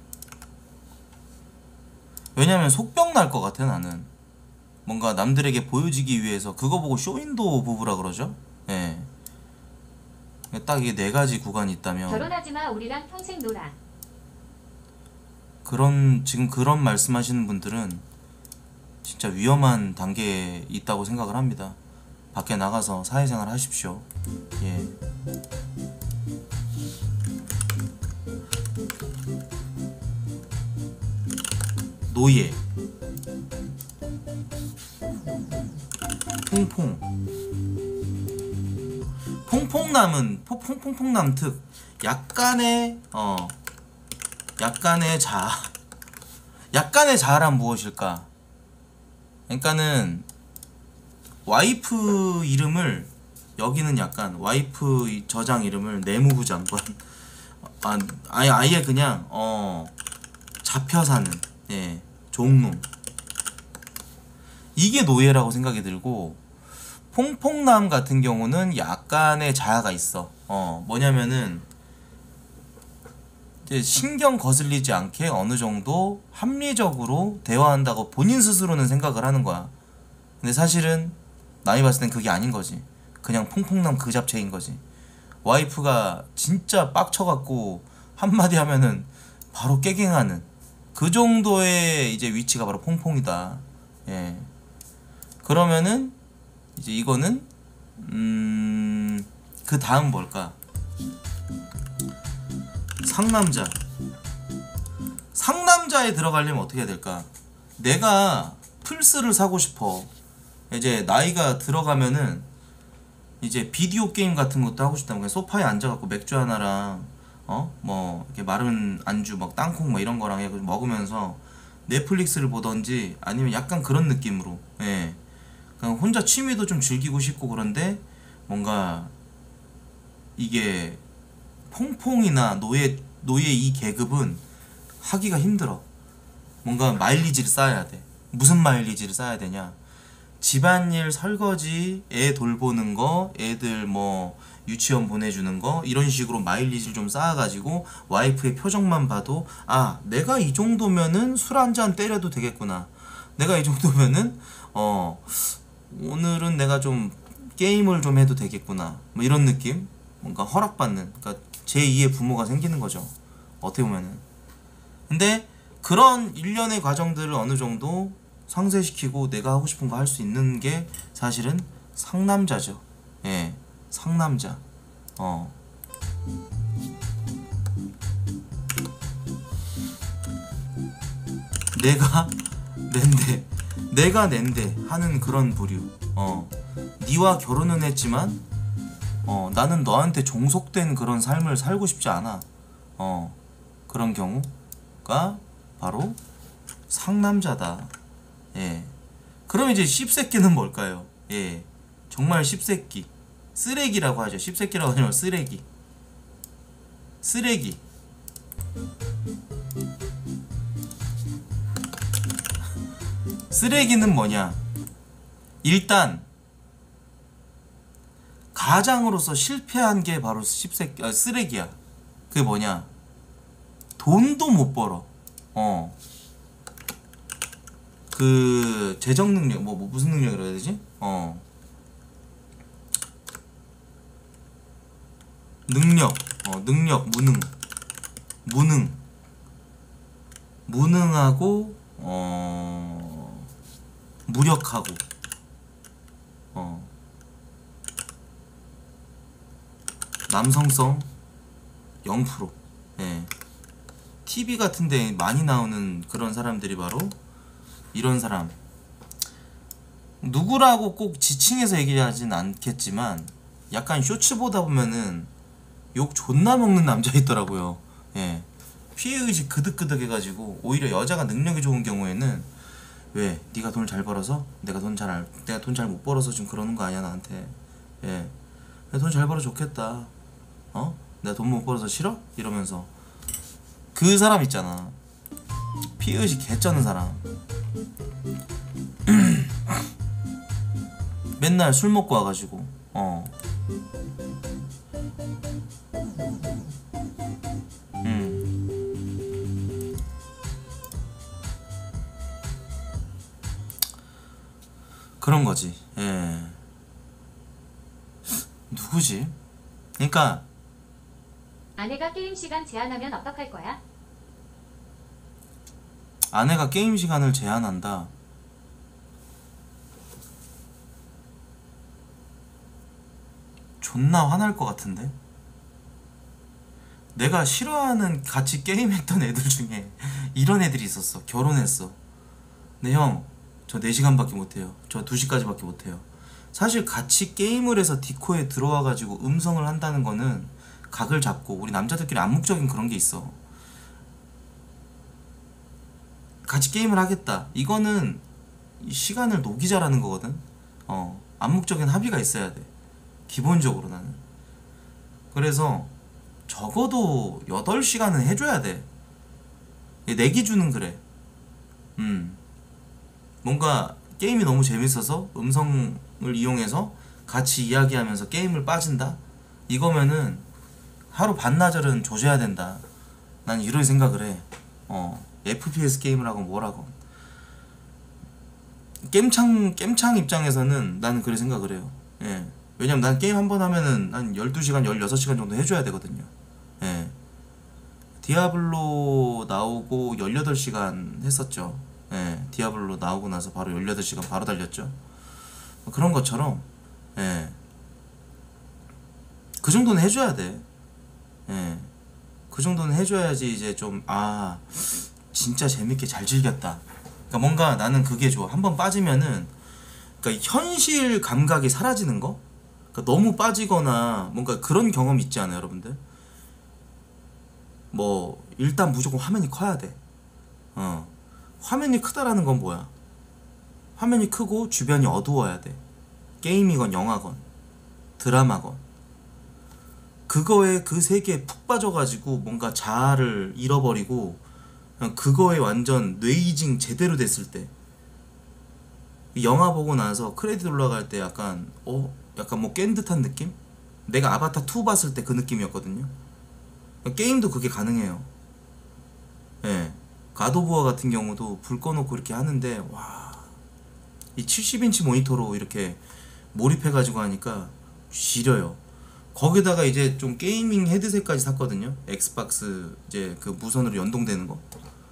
왜냐면 속병 날 것 같아. 나는 뭔가 남들에게 보여지기 위해서 그거 보고 쇼윈도 부부라 그러죠. 예. 딱 이게 네 가지 구간이 있다면 결혼하지마 우리랑 평생 놀아. 그런 지금 그런 말씀하시는 분들은 진짜 위험한 단계에 있다고 생각을 합니다. 밖에 나가서 사회생활 하십시오. 예. 노예 퐁퐁 퐁퐁남은 포- 퐁퐁퐁남 특 약간의 어 약간의 자 약간의 자아란 무엇일까? 그러니까는 와이프 이름을 여기는 약간 와이프 이 저장 이름을 내무부자 한번 아 아예 아예 그냥 어 잡혀 사는 예 종놈 이게 노예라고 생각이 들고 퐁퐁남 같은 경우는 약간의 자아가 있어. 어 뭐냐면은 이제 신경 거슬리지 않게 어느 정도 합리적으로 대화한다고 본인 스스로는 생각을 하는 거야. 근데 사실은 남이 봤을 땐 그게 아닌 거지. 그냥 퐁퐁남 그 잡채인 거지. 와이프가 진짜 빡쳐갖고 한마디 하면은 바로 깨갱하는 그 정도의 이제 위치가 바로 퐁퐁이다. 예. 그러면은 이제 이거는 음... 그 다음 뭘까? 상남자. 상남자에 들어가려면 어떻게 해야 될까? 내가 플스를 사고 싶어. 이제 나이가 들어가면은 이제 비디오 게임 같은 것도 하고 싶다. 그냥 소파에 앉아갖고 맥주 하나랑 어? 뭐 이렇게 마른 안주 막 땅콩 뭐 이런 거랑 해가지고 먹으면서 넷플릭스를 보던지 아니면 약간 그런 느낌으로 예. 그냥 혼자 취미도 좀 즐기고 싶고 그런데 뭔가 이게 퐁퐁이나 노예 노예 이 계급은 하기가 힘들어. 뭔가 마일리지를 쌓아야 돼. 무슨 마일리지를 쌓아야 되냐? 집안일 설거지, 애 돌보는 거, 애들 뭐 유치원 보내주는 거 이런 식으로 마일리지를 좀 쌓아가지고 와이프의 표정만 봐도 아 내가 이 정도면은 술 한잔 때려도 되겠구나. 내가 이 정도면은 어 오늘은 내가 좀 게임을 좀 해도 되겠구나. 뭐 이런 느낌? 뭔가 허락받는 그러니까 제이의 부모가 생기는 거죠. 어떻게 보면은. 근데 그런 일련의 과정들을 어느 정도 상쇄시키고 내가 하고 싶은 거 할 수 있는 게 사실은 상남자죠. 예, 상남자. 어. 내가 낸데, 내가 낸데 하는 그런 부류. 어. 니와 결혼은 했지만, 어, 나는 너한테 종속된 그런 삶을 살고 싶지 않아. 어. 그런 경우가 바로 상남자다. 예. 그럼 이제 씹새끼는 뭘까요? 예. 정말 씹새끼. 쓰레기라고 하죠. 씹새끼라고 하면 쓰레기. 쓰레기. 쓰레기는 뭐냐? 일단 가장으로서 실패한 게 바로 씹새끼, 아, 쓰레기야. 그게 뭐냐? 돈도 못 벌어. 어. 그 재정 능력 뭐, 뭐 무슨 능력이라 해야 되지? 어 능력 어 능력 무능 무능 무능하고 어 무력하고 어 남성성 영 퍼센트. 예. 티비 같은데 많이 나오는 그런 사람들이 바로 이런 사람. 누구라고 꼭 지칭해서 얘기하진 않겠지만 약간 쇼츠 보다 보면은 욕 존나 먹는 남자 있더라고요. 예. 피해의식 그득그득 해가지고 오히려 여자가 능력이 좋은 경우에는 왜 네가 돈을 잘 벌어서 내가 돈 잘 알, 내가 돈 잘 못 벌어서 지금 그러는 거 아니야 나한테. 예. 돈 잘 벌어 좋겠다. 어? 내가 돈 못 벌어서 싫어? 이러면서 그 사람 있잖아. 피해의식 개쩌는 사람. 맨날 술 먹고 와가지고 어. 음. 그런 거지. 예. 누구지? 그러니까 아내가 게임 시간 제한하면 어떡할 거야? 아내가 게임 시간을 제한한다. 존나 화날 것 같은데? 내가 싫어하는 같이 게임했던 애들 중에 이런 애들이 있었어. 결혼했어. 근데 형, 저 네 시간밖에 못해요. 저 두 시까지밖에 못해요. 사실 같이 게임을 해서 디코에 들어와가지고 음성을 한다는 거는 각을 잡고 우리 남자들끼리 암묵적인 그런 게 있어. 같이 게임을 하겠다. 이거는 시간을 녹이자라는 거거든. 어, 암묵적인 합의가 있어야 돼. 기본적으로 나는. 그래서 적어도 여덟 시간은 해줘야 돼. 내 기준은 그래. 음. 뭔가 게임이 너무 재밌어서 음성을 이용해서 같이 이야기하면서 게임을 빠진다? 이거면은 하루 반나절은 조져야 된다. 난 이런 생각을 해. 어, 에프피에스 게임을 하건 뭘 하건. 겜창, 겜창 입장에서는 나는 그렇게 생각을 해요. 예. 왜냐면 난 게임 한 번 하면은 한 열두 시간, 열여섯 시간 정도 해줘야 되거든요. 예. 디아블로 나오고 열여덟 시간 했었죠. 예. 디아블로 나오고 나서 바로 열여덟 시간 바로 달렸죠. 그런 것처럼, 예. 그 정도는 해줘야 돼. 예. 그 정도는 해줘야지 이제 좀, 아, 진짜 재밌게 잘 즐겼다. 그러니까 뭔가 나는 그게 좋아. 한번 빠지면은, 그러니까 현실 감각이 사라지는 거? 그러니까 너무 빠지거나 뭔가 그런 경험 있지 않아요, 여러분들? 뭐 일단 무조건 화면이 커야 돼. 어. 화면이 크다라는 건 뭐야? 화면이 크고 주변이 어두워야 돼. 게임이건 영화건 드라마건. 그거에 그 세계에 푹 빠져가지고 뭔가 자아를 잃어버리고 그냥 그거에 완전 뇌이징 제대로 됐을 때, 영화 보고 나서 크레딧 올라갈 때 약간 어? 약간 뭐 깬 듯한 느낌? 내가 아바타 투 봤을 때 그 느낌이었거든요. 게임도 그게 가능해요. 예. 갓오브워 같은 경우도 불 꺼놓고 이렇게 하는데 와, 이 칠십 인치 모니터로 이렇게 몰입해가지고 하니까 지려요. 거기다가 이제 좀 게이밍 헤드셋까지 샀거든요. 엑스박스 이제 그 무선으로 연동되는 거.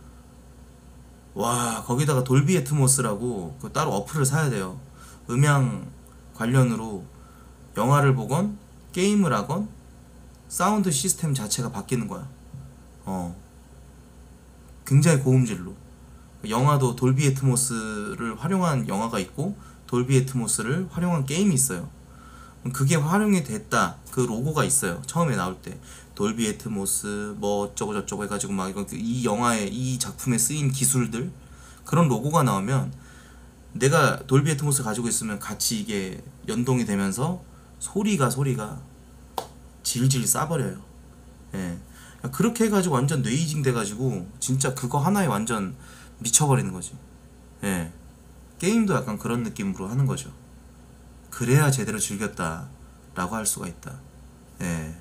와, 거기다가 돌비 애트모스라고 그 따로 어플을 사야 돼요. 음향 관련으로 영화를 보건 게임을 하건 사운드 시스템 자체가 바뀌는 거야. 어, 굉장히 고음질로. 영화도 돌비 애트모스를 활용한 영화가 있고 돌비 애트모스를 활용한 게임이 있어요. 그게 활용이 됐다, 그 로고가 있어요. 처음에 나올 때 돌비 애트모스 뭐 어쩌고 저쩌고 해가지고 막 이거 이 영화에 이 작품에 쓰인 기술들, 그런 로고가 나오면 내가 돌비 애트모스 가지고 있으면 같이 이게 연동이 되면서 소리가 소리가 질질 싸버려요. 예. 그렇게 해가지고 완전 뇌이징 돼가지고 진짜 그거 하나에 완전 미쳐버리는 거지. 예. 게임도 약간 그런 느낌으로 하는 거죠. 그래야 제대로 즐겼다 라고 할 수가 있다. 예.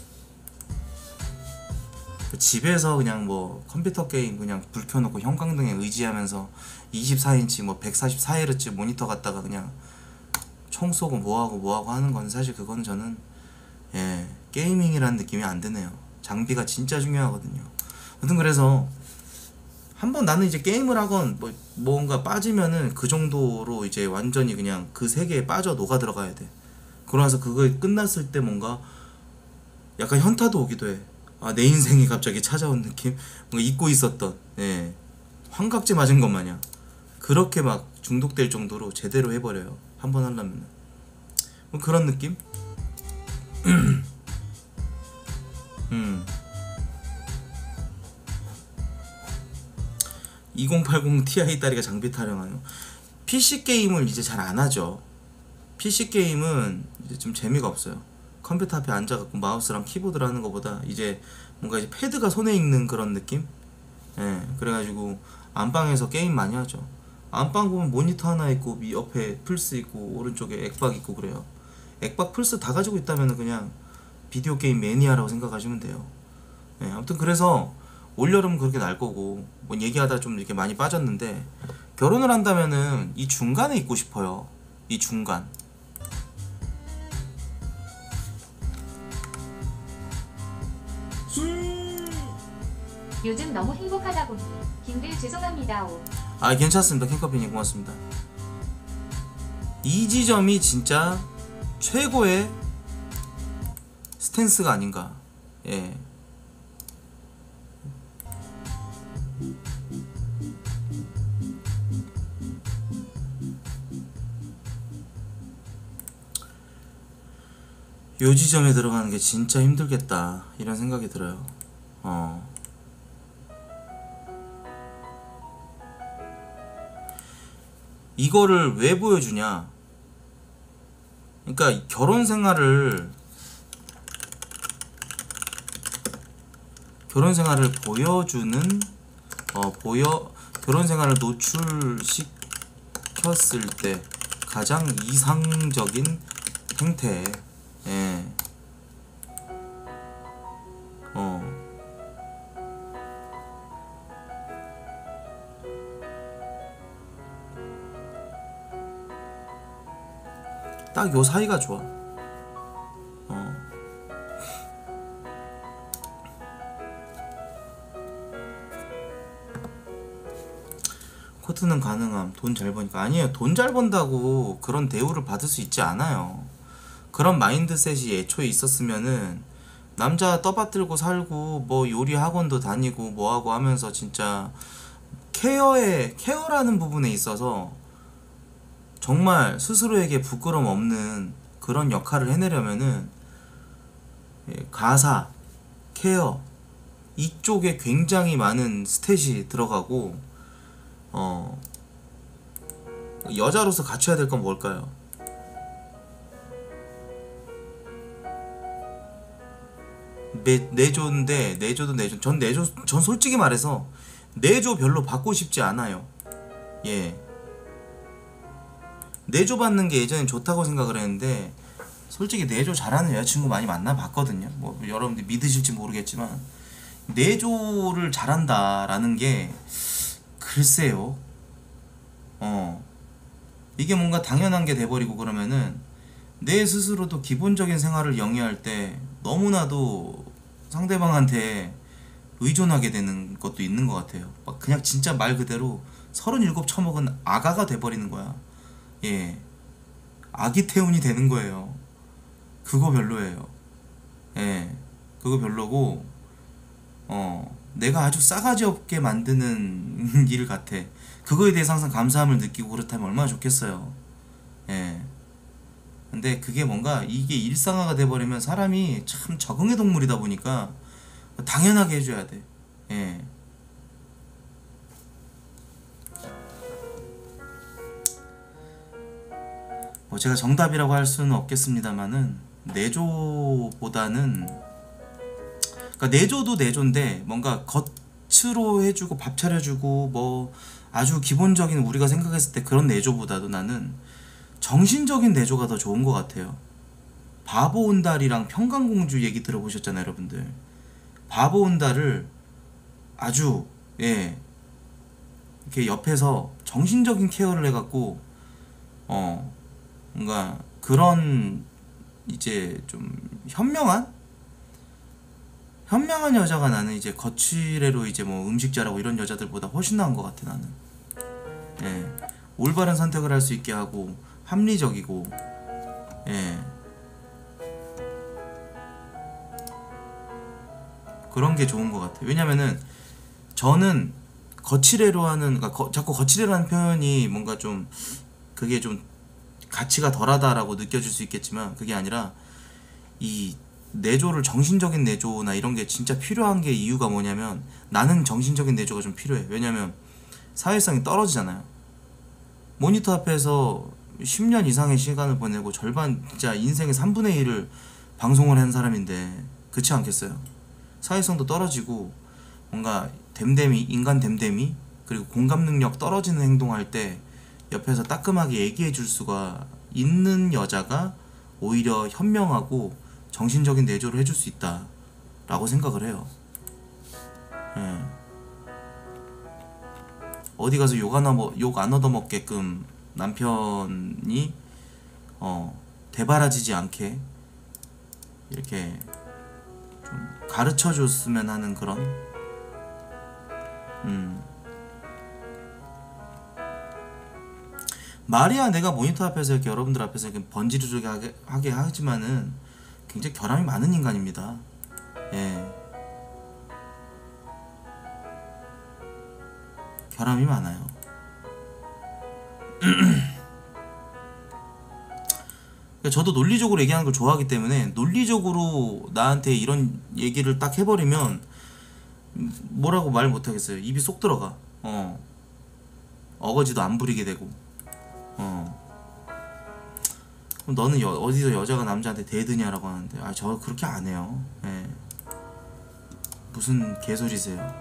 집에서 그냥 뭐 컴퓨터 게임 그냥 불 켜놓고 형광등에 의지하면서 이십사 인치 뭐 백사십사 헤르츠 모니터 갖다가 그냥 총 쏘고 뭐하고 뭐하고 하는 건 사실 그건 저는 예, 게이밍이라는 느낌이 안 드네요. 장비가 진짜 중요하거든요. 아무튼 그래서 한번 나는 이제 게임을 하건 뭐 뭔가 빠지면은 그 정도로 이제 완전히 그냥 그 세계에 빠져 녹아 들어가야 돼. 그러면서 그거 끝났을 때 뭔가 약간 현타도 오기도 해. 아, 내 인생이 갑자기 찾아온 느낌? 뭔가 잊고 있었던, 예, 환각제 맞은 것 마냥 그렇게 막 중독될 정도로 제대로 해버려요. 한번 하려면 뭐 그런 느낌? 음. 이공팔공 티아이 딸이가 장비 타령하요. 피씨 게임을 이제 잘 안 하죠. 피씨 게임은 이제 좀 재미가 없어요. 컴퓨터 앞에 앉아갖고 마우스랑 키보드를 하는 것보다 이제 뭔가 이제 패드가 손에 익는 그런 느낌? 예, 그래가지고 안방에서 게임 많이 하죠. 안방 보면 모니터 하나 있고 옆에 플스 있고 오른쪽에 액박 있고 그래요. 액박 플스 다 가지고 있다면 그냥 비디오 게임 매니아라고 생각하시면 돼요. 예, 아무튼 그래서 올여름 그렇게 날 거고 뭐 얘기하다 좀 이렇게 많이 빠졌는데 결혼을 한다면은 이 중간에 있고 싶어요. 이 중간. 요즘 너무 행복하다고. 김들 죄송합니다. 오. 아 괜찮습니다. 캔커피님 고맙습니다. 이 지점이 진짜 최고의 스탠스가 아닌가. 예. 요 지점에 들어가는 게 진짜 힘들겠다 이런 생각이 들어요. 어. 이거를 왜 보여주냐? 그러니까 결혼 생활을 결혼 생활을 보여주는 어 보여 결혼 생활을 노출시켰을 때 가장 이상적인 행태. 예. 어. 딱 요 사이가 좋아. 어. 코트는 가능함. 돈 잘 버니까. 아니에요. 돈 잘 번다고 그런 대우를 받을 수 있지 않아요. 그런 마인드셋이 애초에 있었으면은 남자 떠받들고 살고 뭐 요리 학원도 다니고 뭐하고 하면서 진짜 케어에 케어라는 부분에 있어서 정말 스스로에게 부끄럼 없는 그런 역할을 해내려면은 가사, 케어 이쪽에 굉장히 많은 스탯이 들어가고 어 여자로서 갖춰야 될 건 뭘까요? 내, 내조인데 내조도 내조 전 내조 전 솔직히 말해서 내조 별로 받고 싶지 않아요. 예. 내조 받는 게 예전엔 좋다고 생각을 했는데 솔직히 내조 잘하는 여자친구 많이 만나봤거든요. 뭐 여러분들 믿으실지 모르겠지만 내조를 잘한다라는 게 글쎄요. 어 이게 뭔가 당연한 게 돼버리고 그러면은 내 스스로도 기본적인 생활을 영위할 때 너무나도 상대방한테 의존하게 되는 것도 있는 것 같아요. 막 그냥 진짜 말 그대로 서른일곱 처먹은 아가가 돼버리는 거야. 예, 아기 태운이 되는 거예요. 그거 별로예요. 예, 그거 별로고 어 내가 아주 싸가지 없게 만드는 일 같아. 그거에 대해서 항상 감사함을 느끼고 그렇다면 얼마나 좋겠어요. 예. 근데 그게 뭔가 이게 일상화가 돼버리면 사람이 참 적응의 동물이다 보니까 당연하게 해줘야 돼. 예. 뭐 제가 정답이라고 할 수는 없겠습니다만은 내조보다는 그러니까 내조도 내조인데 뭔가 겉으로 해주고 밥 차려주고 뭐 아주 기본적인 우리가 생각했을 때 그런 내조보다도 나는 정신적인 내조가 더 좋은 것 같아요. 바보 온달이랑 평강공주 얘기 들어보셨잖아요, 여러분들. 바보 온달을 아주 예 이렇게 옆에서 정신적인 케어를 해갖고 어 뭔가 그런 이제 좀 현명한 현명한 여자가 나는 이제 거칠애로 이제 뭐 음식 잘하고 이런 여자들보다 훨씬 나은 것 같아 나는. 예, 올바른 선택을 할 수 있게 하고 합리적이고 예 그런 게 좋은 것 같아. 왜냐면은 저는 거칠애로 하는 그러니까 거, 자꾸 거칠애라는 표현이 뭔가 좀 그게 좀 가치가 덜하다라고 느껴질 수 있겠지만 그게 아니라 이 내조를, 정신적인 내조나 이런 게 진짜 필요한 게 이유가 뭐냐면, 나는 정신적인 내조가 좀 필요해. 왜냐면 사회성이 떨어지잖아요. 모니터 앞에서 십 년 이상의 시간을 보내고 절반, 진짜 인생의 삼분의 일을 방송을 한 사람인데 그렇지 않겠어요? 사회성도 떨어지고 뭔가 댐댐이, 인간 댐댐이, 그리고 공감 능력 떨어지는 행동할 때 옆에서 따끔하게 얘기해 줄 수가 있는 여자가 오히려 현명하고 정신적인 내조를 해줄 수 있다 라고 생각을 해요. 예. 어디 가서 욕 안 얻어, 욕 안 얻어먹게끔 남편이 어 대바라지지 않게 이렇게 좀 가르쳐 줬으면 하는 그런 음 말이야 내가 모니터 앞에서 이렇게 여러분들 앞에서 이렇게 번지르르게 하게, 하게 하지만은 굉장히 결함이 많은 인간입니다. 예. 결함이 많아요. 저도 논리적으로 얘기하는 걸 좋아하기 때문에 논리적으로 나한테 이런 얘기를 딱 해버리면 뭐라고 말 못하겠어요. 입이 쏙 들어가. 어. 어거지도 안 부리게 되고. 어. 그럼 너는 여, 어디서 여자가 남자한테 대드냐라고 하는데, 아, 저 그렇게 안 해요. 예. 무슨 개소리세요?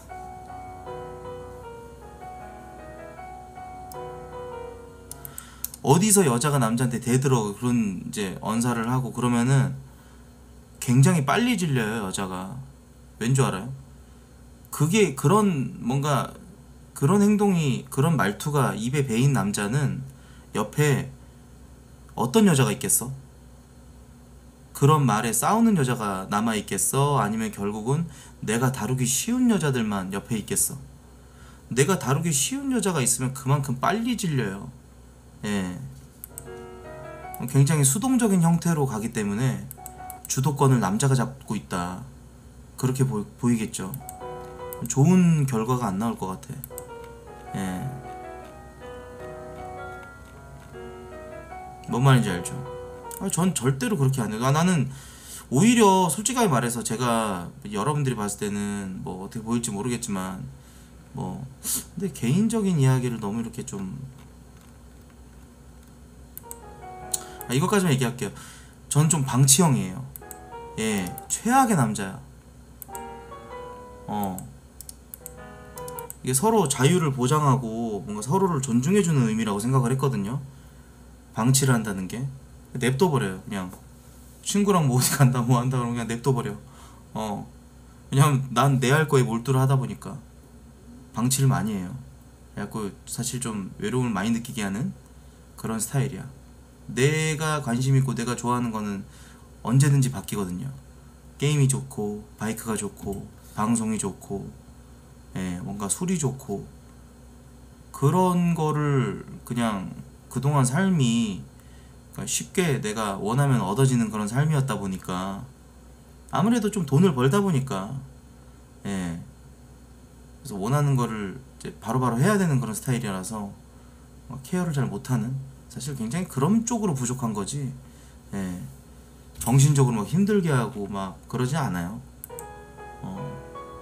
어디서 여자가 남자한테 대들어 그런 이제 언사를 하고 그러면은 굉장히 빨리 질려요, 여자가. 왠 줄 알아요? 그게 그런 뭔가 그런 행동이, 그런 말투가 입에 배인 남자는 옆에 어떤 여자가 있겠어? 그런 말에 싸우는 여자가 남아있겠어? 아니면 결국은 내가 다루기 쉬운 여자들만 옆에 있겠어? 내가 다루기 쉬운 여자가 있으면 그만큼 빨리 질려요. 예. 굉장히 수동적인 형태로 가기 때문에 주도권을 남자가 잡고 있다, 그렇게 보, 보이겠죠. 좋은 결과가 안 나올 것 같아. 예. 뭔 말인지 알죠? 아, 전 절대로 그렇게 안 해요. 아, 나는 오히려 솔직하게 말해서 제가 여러분들이 봤을 때는 뭐 어떻게 보일지 모르겠지만 뭐 근데 개인적인 이야기를 너무 이렇게 좀 아, 이것까지만 얘기할게요. 전 좀 방치형이에요. 예, 최악의 남자야. 어. 이게 서로 자유를 보장하고 뭔가 서로를 존중해주는 의미라고 생각을 했거든요. 방치를 한다는 게. 냅둬버려요, 그냥. 친구랑 뭐 어디 간다, 뭐 한다 그러면 그냥 냅둬버려. 어. 왜냐면 난 내 할 거에 몰두를 하다 보니까. 방치를 많이 해요. 그래갖고 사실 좀 외로움을 많이 느끼게 하는 그런 스타일이야. 내가 관심 있고 내가 좋아하는 거는 언제든지 바뀌거든요. 게임이 좋고 바이크가 좋고 방송이 좋고 예, 뭔가 술이 좋고 그런 거를 그냥 그동안 삶이 쉽게 내가 원하면 얻어지는 그런 삶이었다 보니까 아무래도 좀 돈을 벌다 보니까 예, 그래서 원하는 거를 이제 바로바로 해야 되는 그런 스타일이라서 케어를 잘 못하는, 사실 굉장히 그런 쪽으로 부족한 거지 예, 정신적으로 막 힘들게 하고 막 그러지 않아요. 어.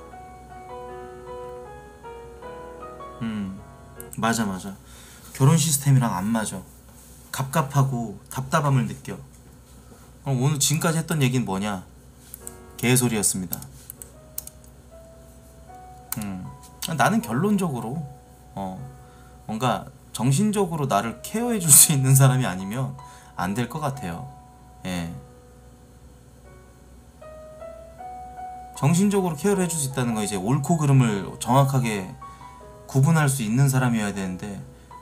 음 맞아 맞아 결혼 시스템이랑 안 맞아. 갑갑하고 답답함을 느껴. 어, 오늘 지금까지 했던 얘기는 뭐냐, 개소리였습니다. 음 나는 결론적으로 어 뭔가 정신적으로 나를 케어해 줄 수 있는 사람이 아니면 안 될 것 같아요. 예. 정신적으로 케어를 해줄 수 있다는 건 이제 옳고 그름을 정확하게 구분할 수 있는 사람이어야 되는데,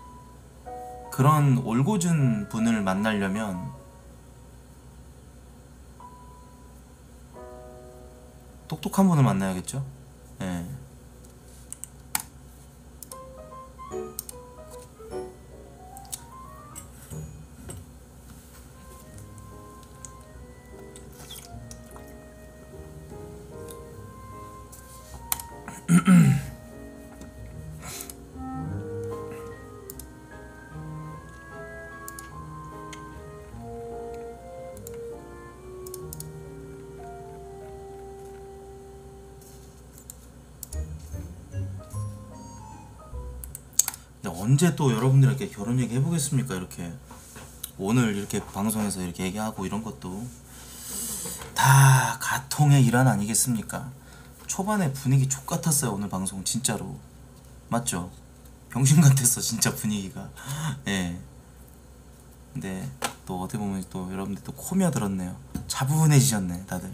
그런 올곧은 분을 만나려면 똑똑한 분을 만나야겠죠. 예. 언제 또 여러분들에게 결혼 얘기 해보겠습니까? 이렇게 오늘 이렇게 방송에서 이렇게 얘기하고 이런 것도 다 가통의 일환 아니겠습니까? 초반에 분위기 족같았어요 오늘 방송 진짜로. 맞죠? 병신 같았어 진짜 분위기가. 예. 근데 또 어떻게 보면 또 여러분들 또 코미어 들었네요. 차분해지셨네 다들.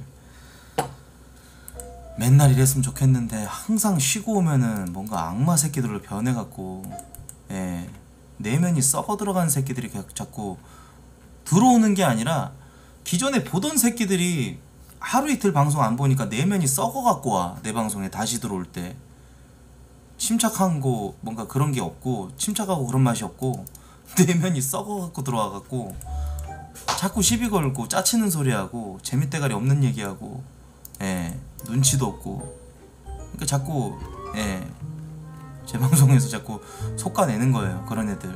맨날 이랬으면 좋겠는데 항상 쉬고 오면은 뭔가 악마 새끼들로 변해갖고, 예, 내면이 썩어 들어간 새끼들이 계속 자꾸 들어오는 게 아니라 기존에 보던 새끼들이 하루 이틀 방송 안 보니까 내면이 썩어갖고 와. 내 방송에 다시 들어올 때 침착한 거 뭔가 그런 게 없고 침착하고 그런 맛이 없고 내면이 썩어갖고 들어와갖고 자꾸 시비 걸고 짜치는 소리하고 재밌대가리 없는 얘기하고, 예, 눈치도 없고. 그러니까 자꾸, 예, 제 방송에서 자꾸 속가내는 거예요 그런 애들.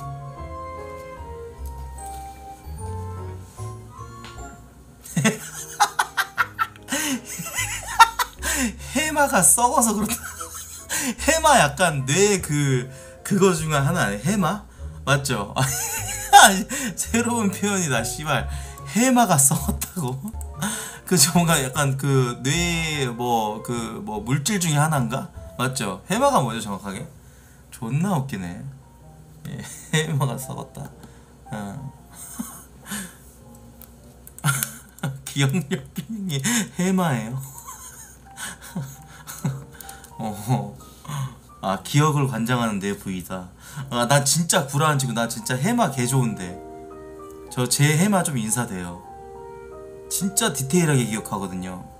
해마가 썩어서 그렇다. 해마 약간 뇌 그 그거 중에 하나 아니에요? 해마? 맞죠? 새로운 표현이다 씨발. 해마가 썩었다고? 그 뭔가 약간 그 뇌 뭐 그 뭐 물질 중에 하나인가? 맞죠? 해마가 뭐죠 정확하게? 존나 웃기네. 예, 해마가 썩었다. 어. 기억력 기능이 해마예요. 어. 아, 기억을 관장하는 내 부위다. 아, 나 진짜 구라한 친구. 나 진짜 해마 개 좋은데. 저 제 해마 좀 인사돼요. 진짜 디테일하게 기억하거든요.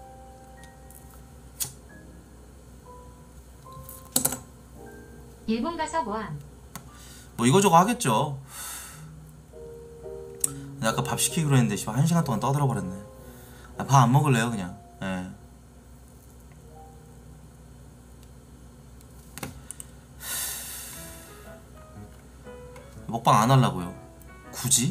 일본 가서 뭐함? 뭐 이거저거 하겠죠. 아까 밥 시키기로 했는데 씨발 한 시간 동안 떠들어 버렸네. 아, 밥 안 먹을래요 그냥. 예. 먹방 안 하려고요. 굳이?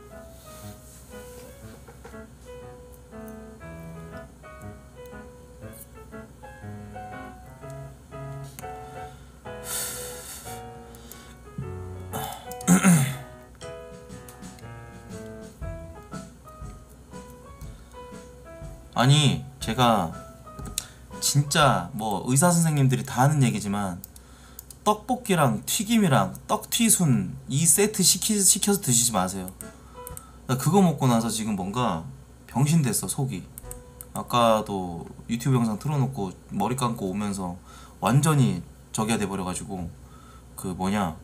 아니 제가 진짜 뭐 의사 선생님들이 다 하는 얘기지만 떡볶이랑 튀김이랑 떡튀순 이 세트 시키, 시켜서 드시지 마세요. 나 그거 먹고 나서 지금 뭔가 병신 됐어 속이. 아까도 유튜브 영상 틀어놓고 머리 감고 오면서 완전히 저기가 돼버려가지고 그 뭐냐,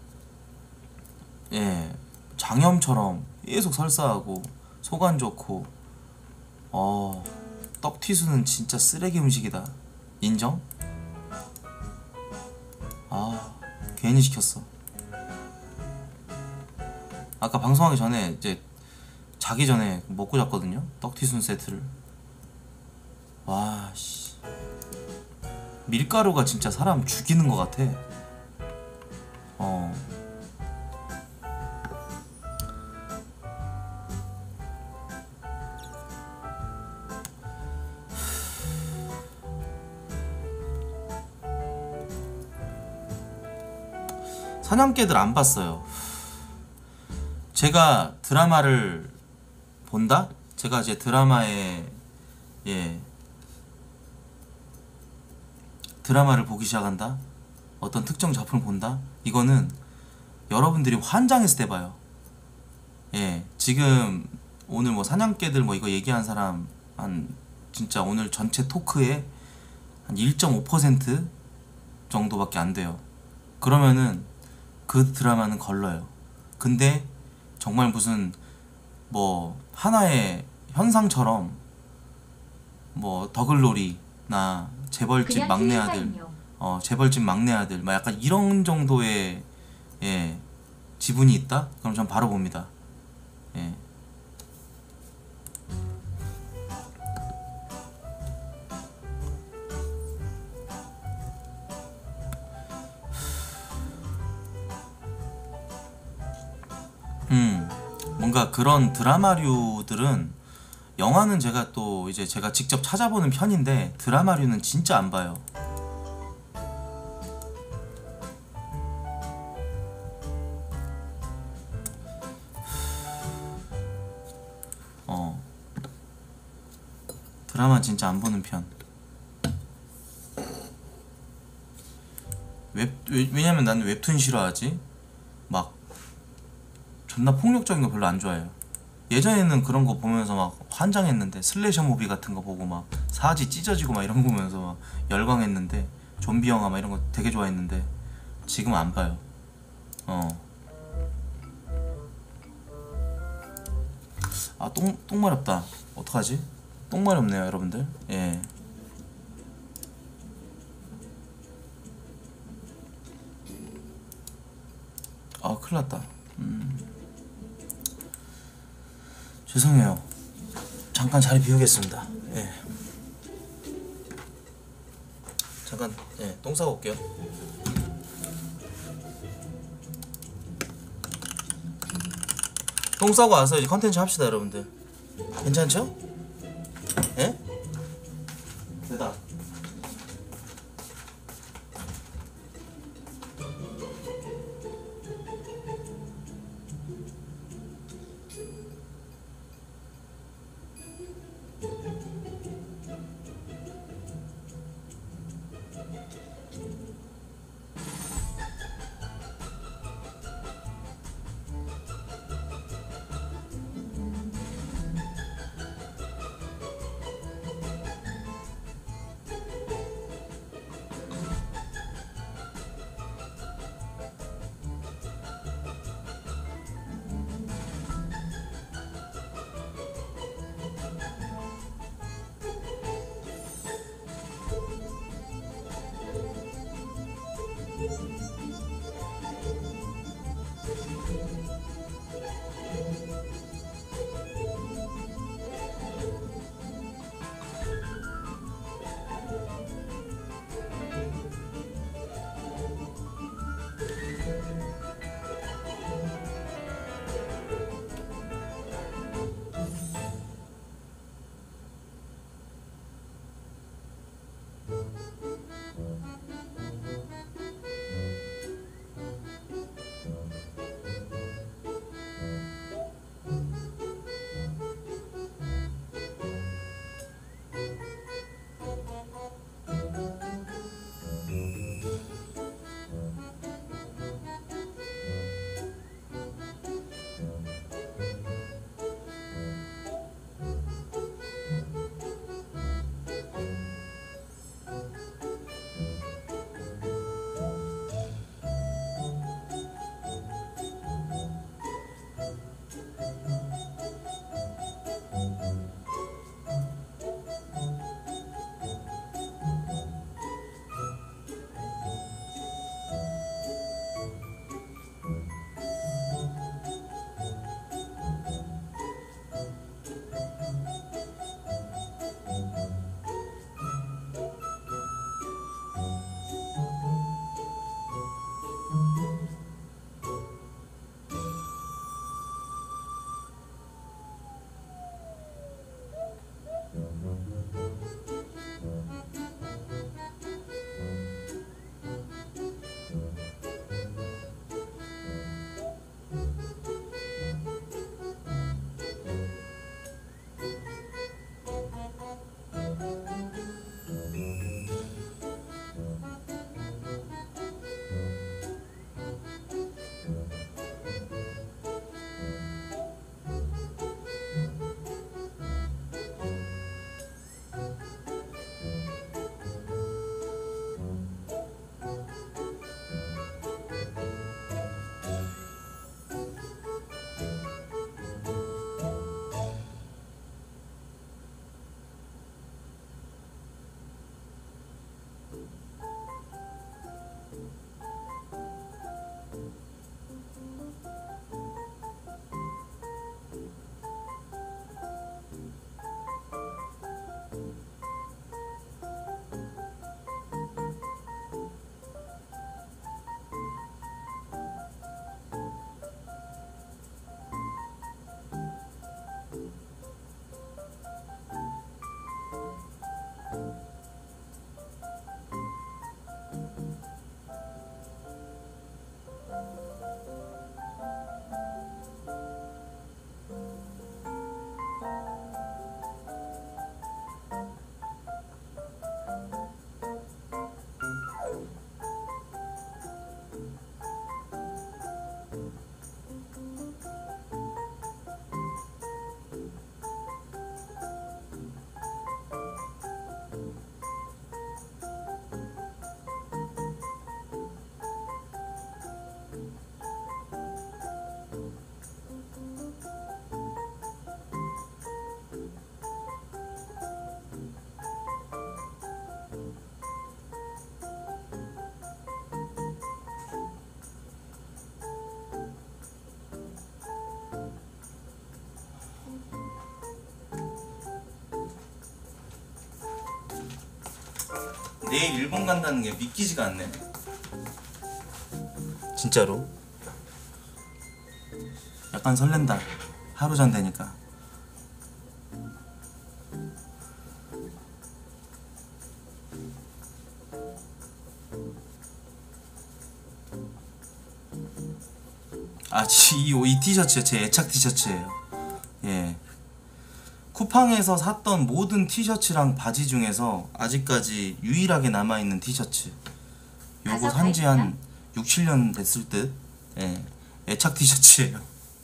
예, 장염처럼 계속 설사하고 속 안 좋고. 어, 떡튀순은 진짜 쓰레기 음식이다. 인정? 아, 괜히 시켰어. 아까 방송하기 전에 이제 자기 전에 먹고 잤거든요. 떡튀순 세트를. 와, 씨. 밀가루가 진짜 사람 죽이는 것 같아. 어. 사냥개들 안 봤어요. 제가 드라마를 본다? 제가 이제 드라마에, 예, 드라마를 보기 시작한다? 어떤 특정 작품을 본다? 이거는 여러분들이 환장했을 때 봐요. 예, 지금 오늘 뭐 사냥개들 뭐 이거 얘기한 사람 한 진짜 오늘 전체 토크의 한 일 점 오 퍼센트 정도밖에 안 돼요. 그러면은 그 드라마는 걸러요. 근데 정말 무슨 뭐 하나의 현상처럼 뭐 더글로리나 재벌집 막내 아들, 어 재벌집 막내 아들 막 약간 이런 정도의, 예, 지분이 있다? 그럼 전 바로 봅니다. 예. 음, 뭔가 그런 드라마류들은, 영화는 제가 또 이제 제가 직접 찾아보는 편인데 드라마류는 진짜 안 봐요. 드라마 진짜 안 보는 편. 웹, 왜, 왜냐면 나는 웹툰 싫어하지. 막 존나 폭력적인 거 별로 안 좋아해요. 예전에는 그런 거 보면서 막 환장했는데, 슬래셔 무비 같은 거 보고 막 사지 찢어지고 막 이런 거 보면서 막 열광했는데, 좀비 영화 막 이런 거 되게 좋아했는데 지금은 안 봐요. 어. 아, 똥, 똥 마렵다. 어떡하지? 똥 마렵네요 여러분들. 예. 아, 큰일났다. 음. 죄송해요. 잠깐 자리 비우겠습니다. 예. 잠깐, 예, 똥 싸고 올게요. 똥 싸고 와서 이제 컨텐츠 합시다 여러분들. 괜찮죠? 예? 됐다. 내일 일본 간다는 게 믿기지가 않네. 진짜로. 약간 설렌다. 하루 전 되니까. 아, 이, 이 티셔츠 제 애착 티셔츠예요. 예. 쿠팡에서 샀던 모든 티셔츠랑 바지 중에서 아직까지 유일하게 남아있는 티셔츠. 요거 산지 한 육, 칠 년 됐을 듯. 예. 애착 티셔츠예요.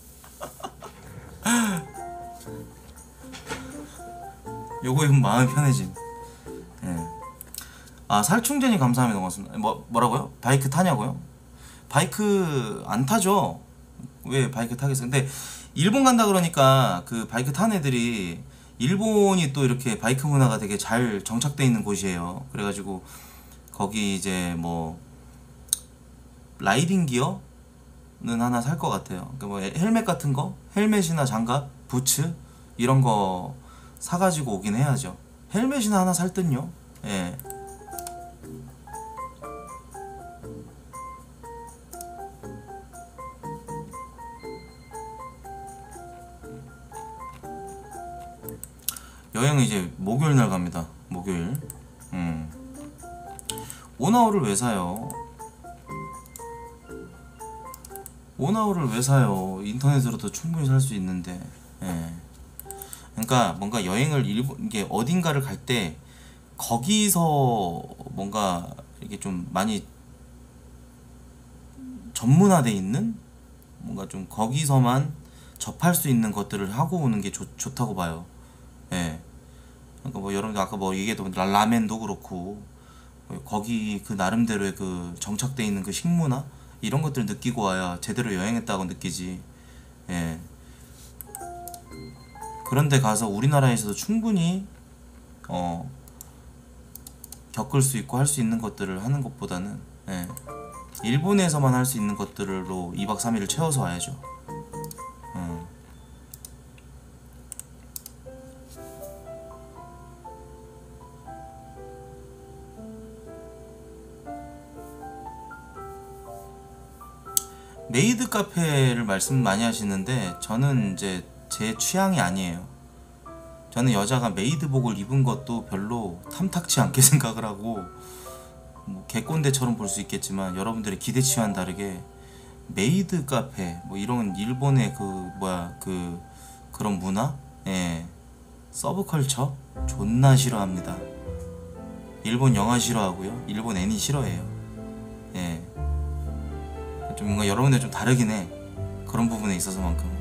요거 입으면 마음이 편해짐. 예. 아, 살충제니 감사합니다. 고맙습니다. 뭐, 뭐라고요? 바이크 타냐고요? 바이크 안 타죠. 왜 바이크 타겠어요? 근데 일본 간다 그러니까 그 바이크 탄 애들이, 일본이 또 이렇게 바이크 문화가 되게 잘 정착돼 있는 곳이에요. 그래가지고 거기 이제 뭐 라이딩 기어는 하나 살 것 같아요. 그러니까 뭐 헬멧 같은 거, 헬멧이나 장갑, 부츠 이런 거 사가지고 오긴 해야죠. 헬멧이나 하나 살 듯요. 예. 여행은 이제 목요일 날 갑니다. 목요일. 음. 오나홀을 왜 사요? 오나홀을 왜 사요? 인터넷으로도 충분히 살 수 있는데. 예. 그러니까 뭔가 여행을 일본, 이게 어딘가를 갈 때 거기서 뭔가 이게 좀 많이 전문화돼 있는, 뭔가 좀 거기서만 접할 수 있는 것들을 하고 오는 게 좋, 좋다고 봐요. 예. 그러니까 뭐 여러분들 아까 뭐 얘기해도 라, 라멘도 그렇고 거기 그 나름대로의 그 정착돼 있는 그 식문화 이런 것들 느끼고 와야 제대로 여행했다고 느끼지. 예. 그런데 가서 우리나라에서도 충분히 어 겪을 수 있고 할 수 있는 것들을 하는 것보다는, 예, 일본에서만 할 수 있는 것들로 이박 삼일을 채워서 와야죠. 음. 메이드 카페를 말씀 많이 하시는데 저는 이제 제 취향이 아니에요. 저는 여자가 메이드복을 입은 것도 별로 탐탁치 않게 생각을 하고, 뭐 개꼰대처럼 볼 수 있겠지만 여러분들의 기대치와는 다르게 메이드 카페 뭐 이런 일본의 그 뭐야 그 그런 문화, 예, 서브컬처 존나 싫어합니다. 일본 영화 싫어하고요, 일본 애니 싫어해요. 예. 좀 뭔가 여러분들 좀 다르긴 해. 그런 부분에 있어서만큼.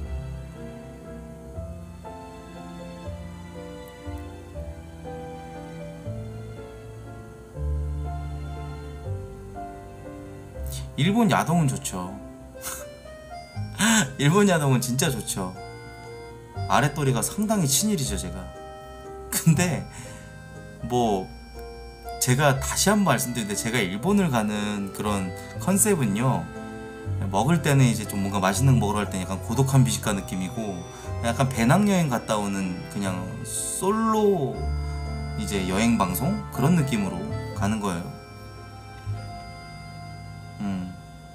일본 야동은 좋죠. 일본 야동은 진짜 좋죠. 아랫도리가 상당히 친일이죠 제가. 근데 뭐 제가 다시 한번 말씀드리는데, 제가 일본을 가는 그런 컨셉은요, 먹을 때는 이제 좀 뭔가 맛있는 거 먹으러 갈 때 약간 고독한 비식가 느낌이고, 약간 배낭여행 갔다 오는 그냥 솔로 이제 여행 방송 그런 느낌으로 가는 거예요. 음.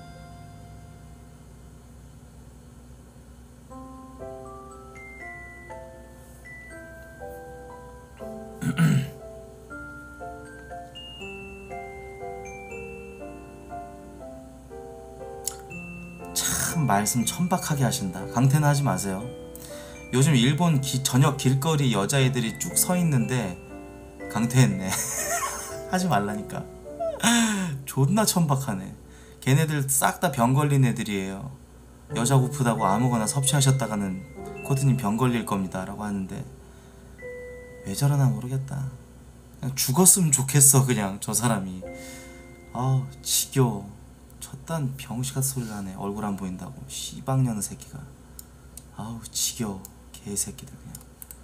참 말씀 천박하게 하신다. 강퇴는 하지 마세요. 요즘 일본 기, 저녁 길거리 여자애들이 쭉 서 있는데 강퇴했네. 하지 말라니까. 존나 천박하네. 걔네들 싹 다 병 걸린 애들이에요. 여자 고프다고 아무거나 섭취하셨다가는 코트님 병 걸릴 겁니다 라고 하는데, 왜 저러나 모르겠다. 그냥 죽었으면 좋겠어 그냥 저 사람이. 아우 지겨워. 저딴 병시같은 소리를 하네. 얼굴 안 보인다고 씨방년의 새끼가. 아우 지겨워 개새끼들 그냥.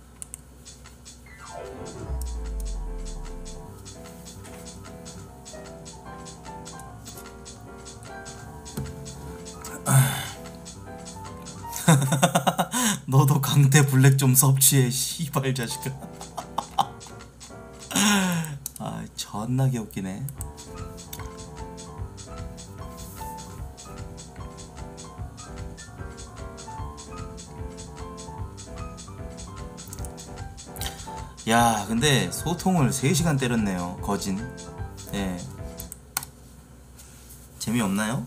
너도 강태 블랙 좀 섭취해 씨발 자식아. 아 존나게 웃기네. 야 근데 소통을 세 시간 때렸네요 거진. 예. 재미없나요?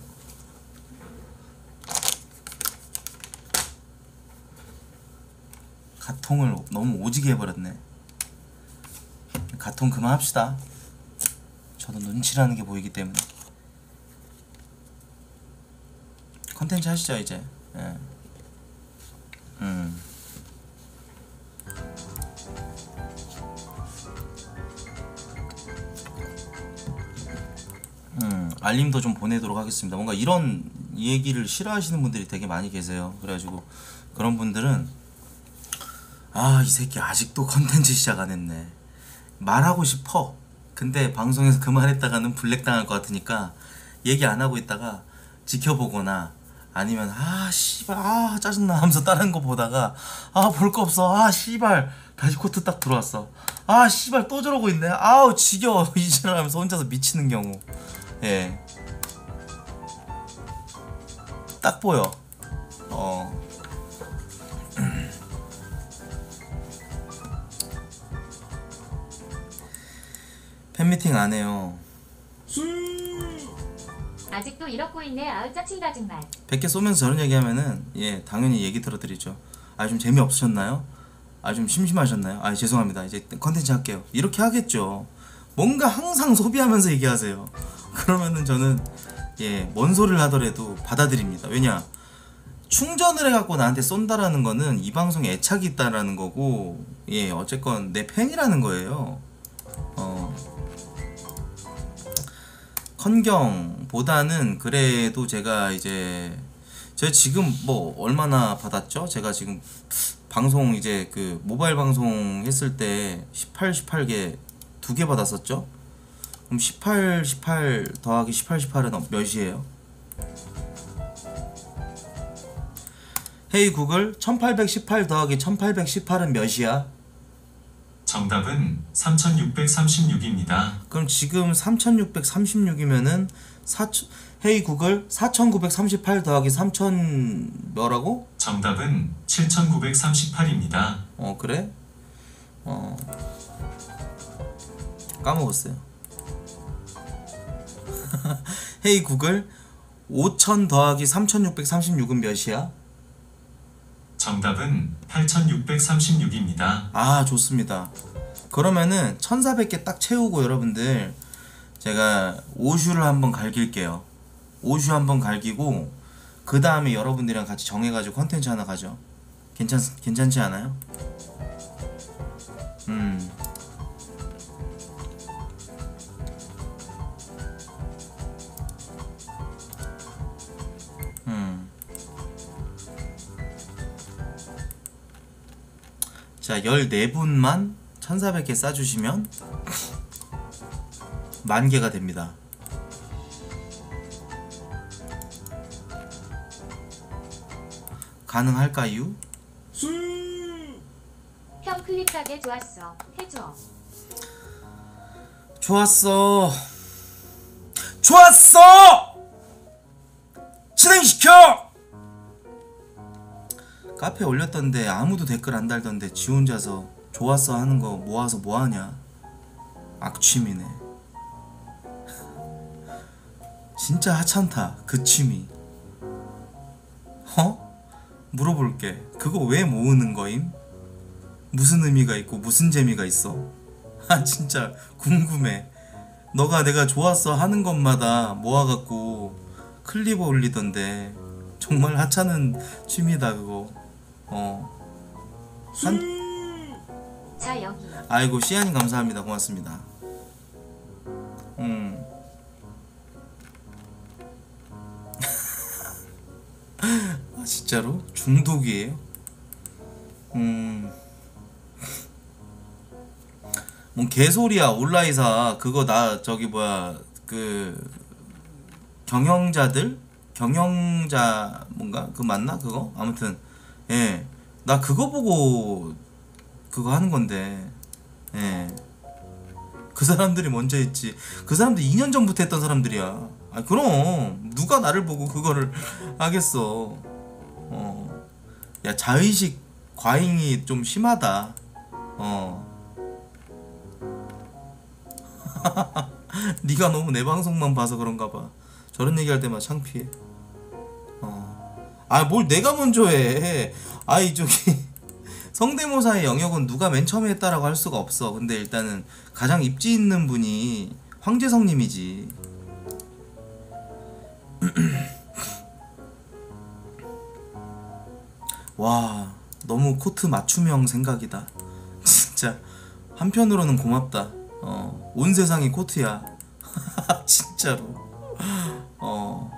가통을 너무 오지게 해버렸네. 가통 그만합시다. 저도 눈치라는 게 보이기 때문에. 컨텐츠 하시죠 이제. 예. 음. 음, 알림도 좀 보내도록 하겠습니다. 뭔가 이런 얘기를 싫어하시는 분들이 되게 많이 계세요. 그래가지고 그런 분들은 아, 이 새끼 아직도 컨텐츠 시작 안 했네. 말하고 싶어. 근데 방송에서 그만했다가는 블랙 당할 것 같으니까 얘기 안 하고 있다가 지켜보거나 아니면 아 씨발 아 짜증나 하면서 다른 거 보다가 아 볼 거 없어 아 씨발 다시 코트 딱 들어왔어 아 씨발 또 저러고 있네 아우 지겨워 이지랄 하면서 혼자서 미치는 경우. 예. 딱 보여. 어. 팬미팅 안 해요. 아직도 이러고 있네. 아우 짜친다 정말. 백 개 쏘면서 저런 얘기 하면은 예 당연히 얘기 들어드리죠. 아 좀 재미없으셨나요? 아 좀 심심하셨나요? 아 죄송합니다 이제 컨텐츠 할게요 이렇게 하겠죠. 뭔가 항상 소비하면서 얘기하세요. 그러면은 저는 예 뭔 소리를 하더라도 받아들입니다. 왜냐 충전을 해갖고 나한테 쏜다라는 거는 이 방송에 애착이 있다라는 거고 예 어쨌건 내 팬이라는 거예요. 어 컨경보다는 그래도 제가 이제 제가 지금 뭐 얼마나 받았죠? 제가 지금 방송 이제 그 모바일 방송 했을 때 십팔, 십팔 개 두 개 받았었죠? 그럼 십팔, 십팔 더하기 십팔, 십팔은 몇이에요? 헤이 구글 천팔백십팔 더하기 천팔백십팔은 몇이야? 정답은 삼천육백삼십육입니다. 그럼 지금 삼천육백삼십육이면은 사천 헤이 구글 사천구백삼십팔 더하기 삼천 뭐라고? 정답은 칠천구백삼십팔입니다. 어 그래? 어 까먹었어요. 헤이 구글 오천 더하기 삼천육백삼십육은 몇이야? 정답은 팔천육백삼십육입니다. 아 좋습니다. 그러면은 천사백 개 딱 채우고 여러분들 제가 오슈를 한번 갈길게요. 오슈 한번 갈기고 그 다음에 여러분들이랑 같이 정해가지고 컨텐츠 하나 가죠. 괜찮, 괜찮지 않아요? 음. 음. 자, 열네 분만 천사백 개 싸주시면 만 개가 됩니다. 가능할까요? 형 클립 가게 좋았어. 해줘. 좋았어. 좋았어! 진행시켜! 카페에 올렸던데 아무도 댓글 안 달던데 지 혼자서 좋았어 하는 거 모아서 뭐하냐. 악취미네. 진짜 하찮다 그 취미. 어? 물어볼게. 그거 왜 모으는 거임? 무슨 의미가 있고 무슨 재미가 있어? 아 진짜 궁금해. 너가 내가 좋았어 하는 것마다 모아갖고 클립 올리던데 정말 하찮은 취미다 그거. 어. 한... 자 여기. 아이고 시안님 감사합니다. 고맙습니다. 음. 아 진짜로? 중독이에요? 음. 뭔 개소리야. 온라이사 그거 나 저기 뭐야 그 경영자들? 경영자 뭔가? 그거 맞나? 그거? 아무튼 예. 나 그거 보고 그거 하는 건데 예. 그 사람들이 먼저 했지. 그 사람들 이 년 전부터 했던 사람들이야. 아 그럼 누가 나를 보고 그거를 하겠어. 어. 야 자의식 과잉이 좀 심하다. 어. 네가 너무 내 방송만 봐서 그런가 봐. 저런 얘기할 때마다 창피해. 어. 아 뭘 내가 먼저 해. 아이 저기 성대모사의 영역은 누가 맨 처음에 했다라고 할 수가 없어. 근데 일단은 가장 입지 있는 분이 황재성님이지. 와 너무 코트 맞춤형 생각이다. 진짜 한편으로는 고맙다. 어, 온 세상이 코트야. 진짜로. 어.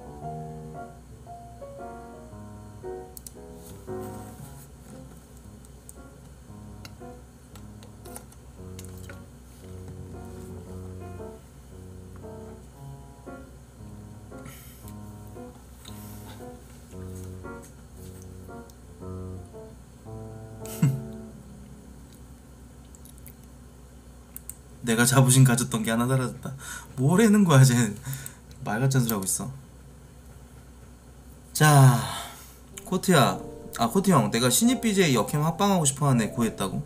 내가 자부심 가졌던 게 하나 사라졌다. 뭐라는 거야 쟤. 말 같은 소리 하고 있어. 자 코트야. 아 코트 형 내가 신입 비제이 역캠 합방하고 싶어하는 애 구했다고?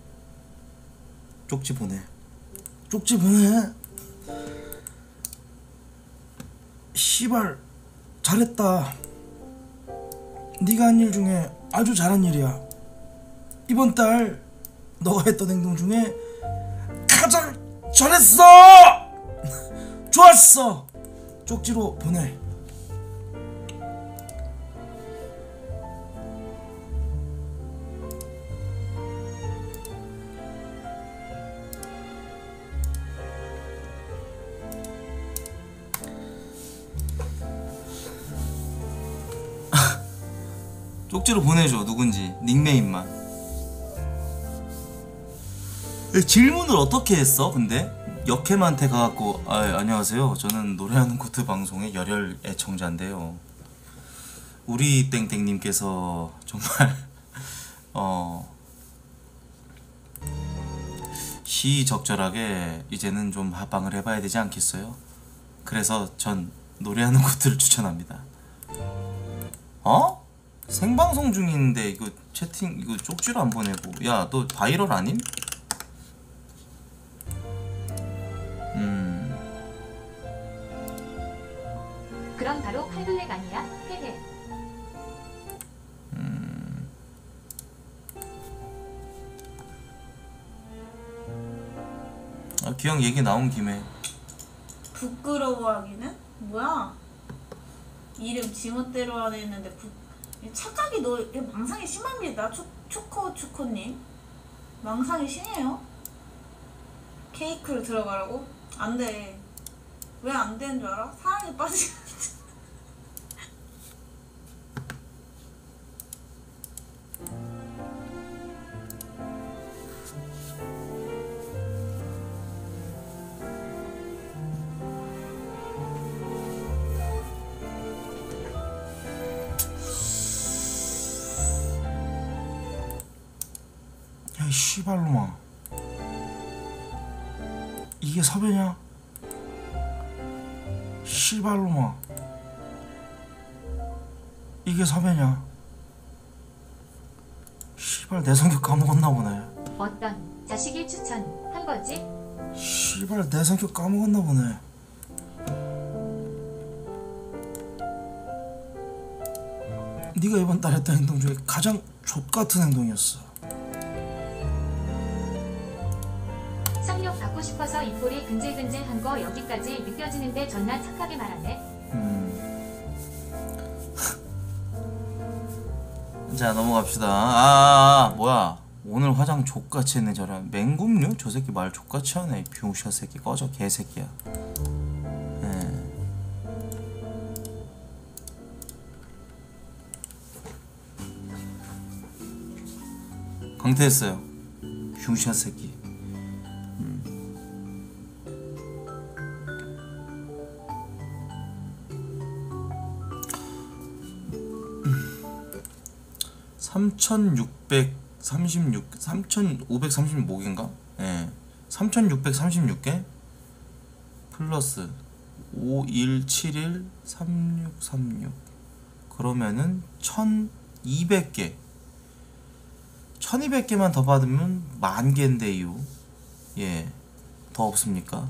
쪽지 보내. 쪽지 보내. 씨발 잘했다. 네가 한 일 중에 아주 잘한 일이야. 이번 달 너가 했던 행동 중에 가장 잘했어. 좋았어. 쪽지로 보내. 쪽지로 보내줘. 누군지 닉네임만. 질문을 어떻게 했어? 근데 역캠한테 가갖고 아 안녕하세요 저는 노래하는 코트 방송의 열혈 애청자인데요 우리 땡땡님께서 정말 어 시적절하게 이제는 좀 합방을 해봐야 되지 않겠어요? 그래서 전 노래하는 코트를 추천합니다. 어? 생방송 중인데 이거 채팅 이거 쪽지로 안 보내고 야 너 바이럴 아님? 음. 그럼 바로 칼블랙 아니야? 헤헤. 음. 아, 기왕 얘기 나온 김에 부끄러워하기는? 뭐야? 이름 지멋대로 하려 했는데 부... 착각이 너 망상이 심합니다. 초, 초코 초코님 망상이 심해요. 케이크를 들어가라고? 안 돼. 왜 안 되는 줄 알아? 사랑에 빠지. 야 이 씨발놈아 이게 섭외냐? 씨발놈아 이게 섭외냐? 씨발 내 성격 까먹었나 보네. 어떤 자식이 추천한 거지? 씨발 내 성격 까먹었나 보네. 네가 이번 달 했던 행동 중에 가장 족같은 행동이었어. 쌍욕 받고 싶어서 입꼬리 근질근질한 거 여기까지 느껴지는데 존나 착하게 말하네. 음. 자 넘어갑시다. 아, 아 뭐야 오늘 화장 족같이 했네 저런 맹금류? 저 새끼 말 족같이 하네. 병신 새끼 꺼져 개새끼야. 예. 강퇴했어요 병신 새끼. 삼천육백삼십육, 삼천오백삼십육 목인가? 예. 삼천육백삼십육 개 플러스 오일칠일 삼육삼육 그러면은 천이백 개 천이백 개만 더 받으면 만 개인데요. 예, 더 없습니까?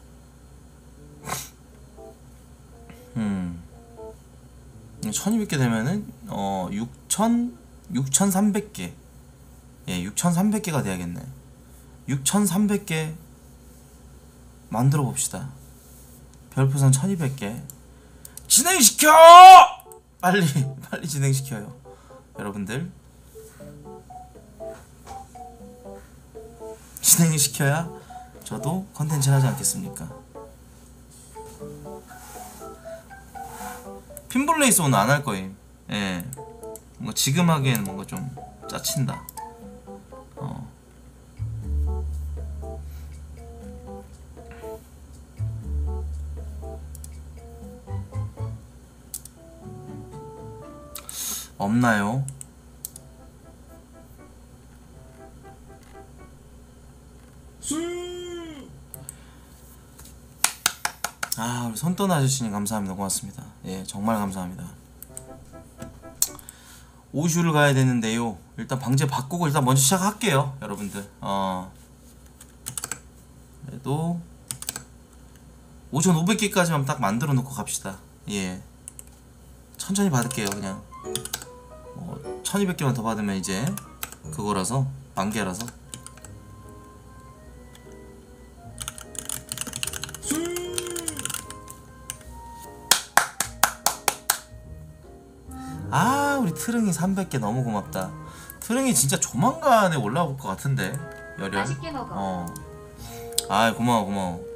음, 천이백 개 되면은 어 육천 육천삼백 개, 예, 육천삼백 개가 돼야겠네. 육천삼백 개 만들어 봅시다. 별풍선 천이백 개 진행시켜! 빨리 빨리 진행시켜요, 여러분들. 진행시켜야 저도 컨텐츠를 하지 않겠습니까? 핀볼레이스 오늘 안 할 거임. 예, 뭔가 지금 하기에는 뭔가 좀 짜친다. 어. 없나요? 아, 우리 손떠 아저씨님 감사합니다. 고맙습니다. 예, 정말 감사합니다. 오슈를 가야 되는데요. 일단 방제 바꾸고 일단 먼저 시작할게요, 여러분들. 어. 그래도 오천오백 개까지만 딱 만들어 놓고 갑시다. 예. 천천히 받을게요, 그냥. 뭐 천이백 개만 더 받으면 이제 그거라서 만개라서. 아, 우리 트릉이 삼백 개 너무 고맙다. 트릉이 진짜 조만간에 올라올 것 같은데, 열혈. 맛있게 먹어. 어. 아, 고마워 고마워.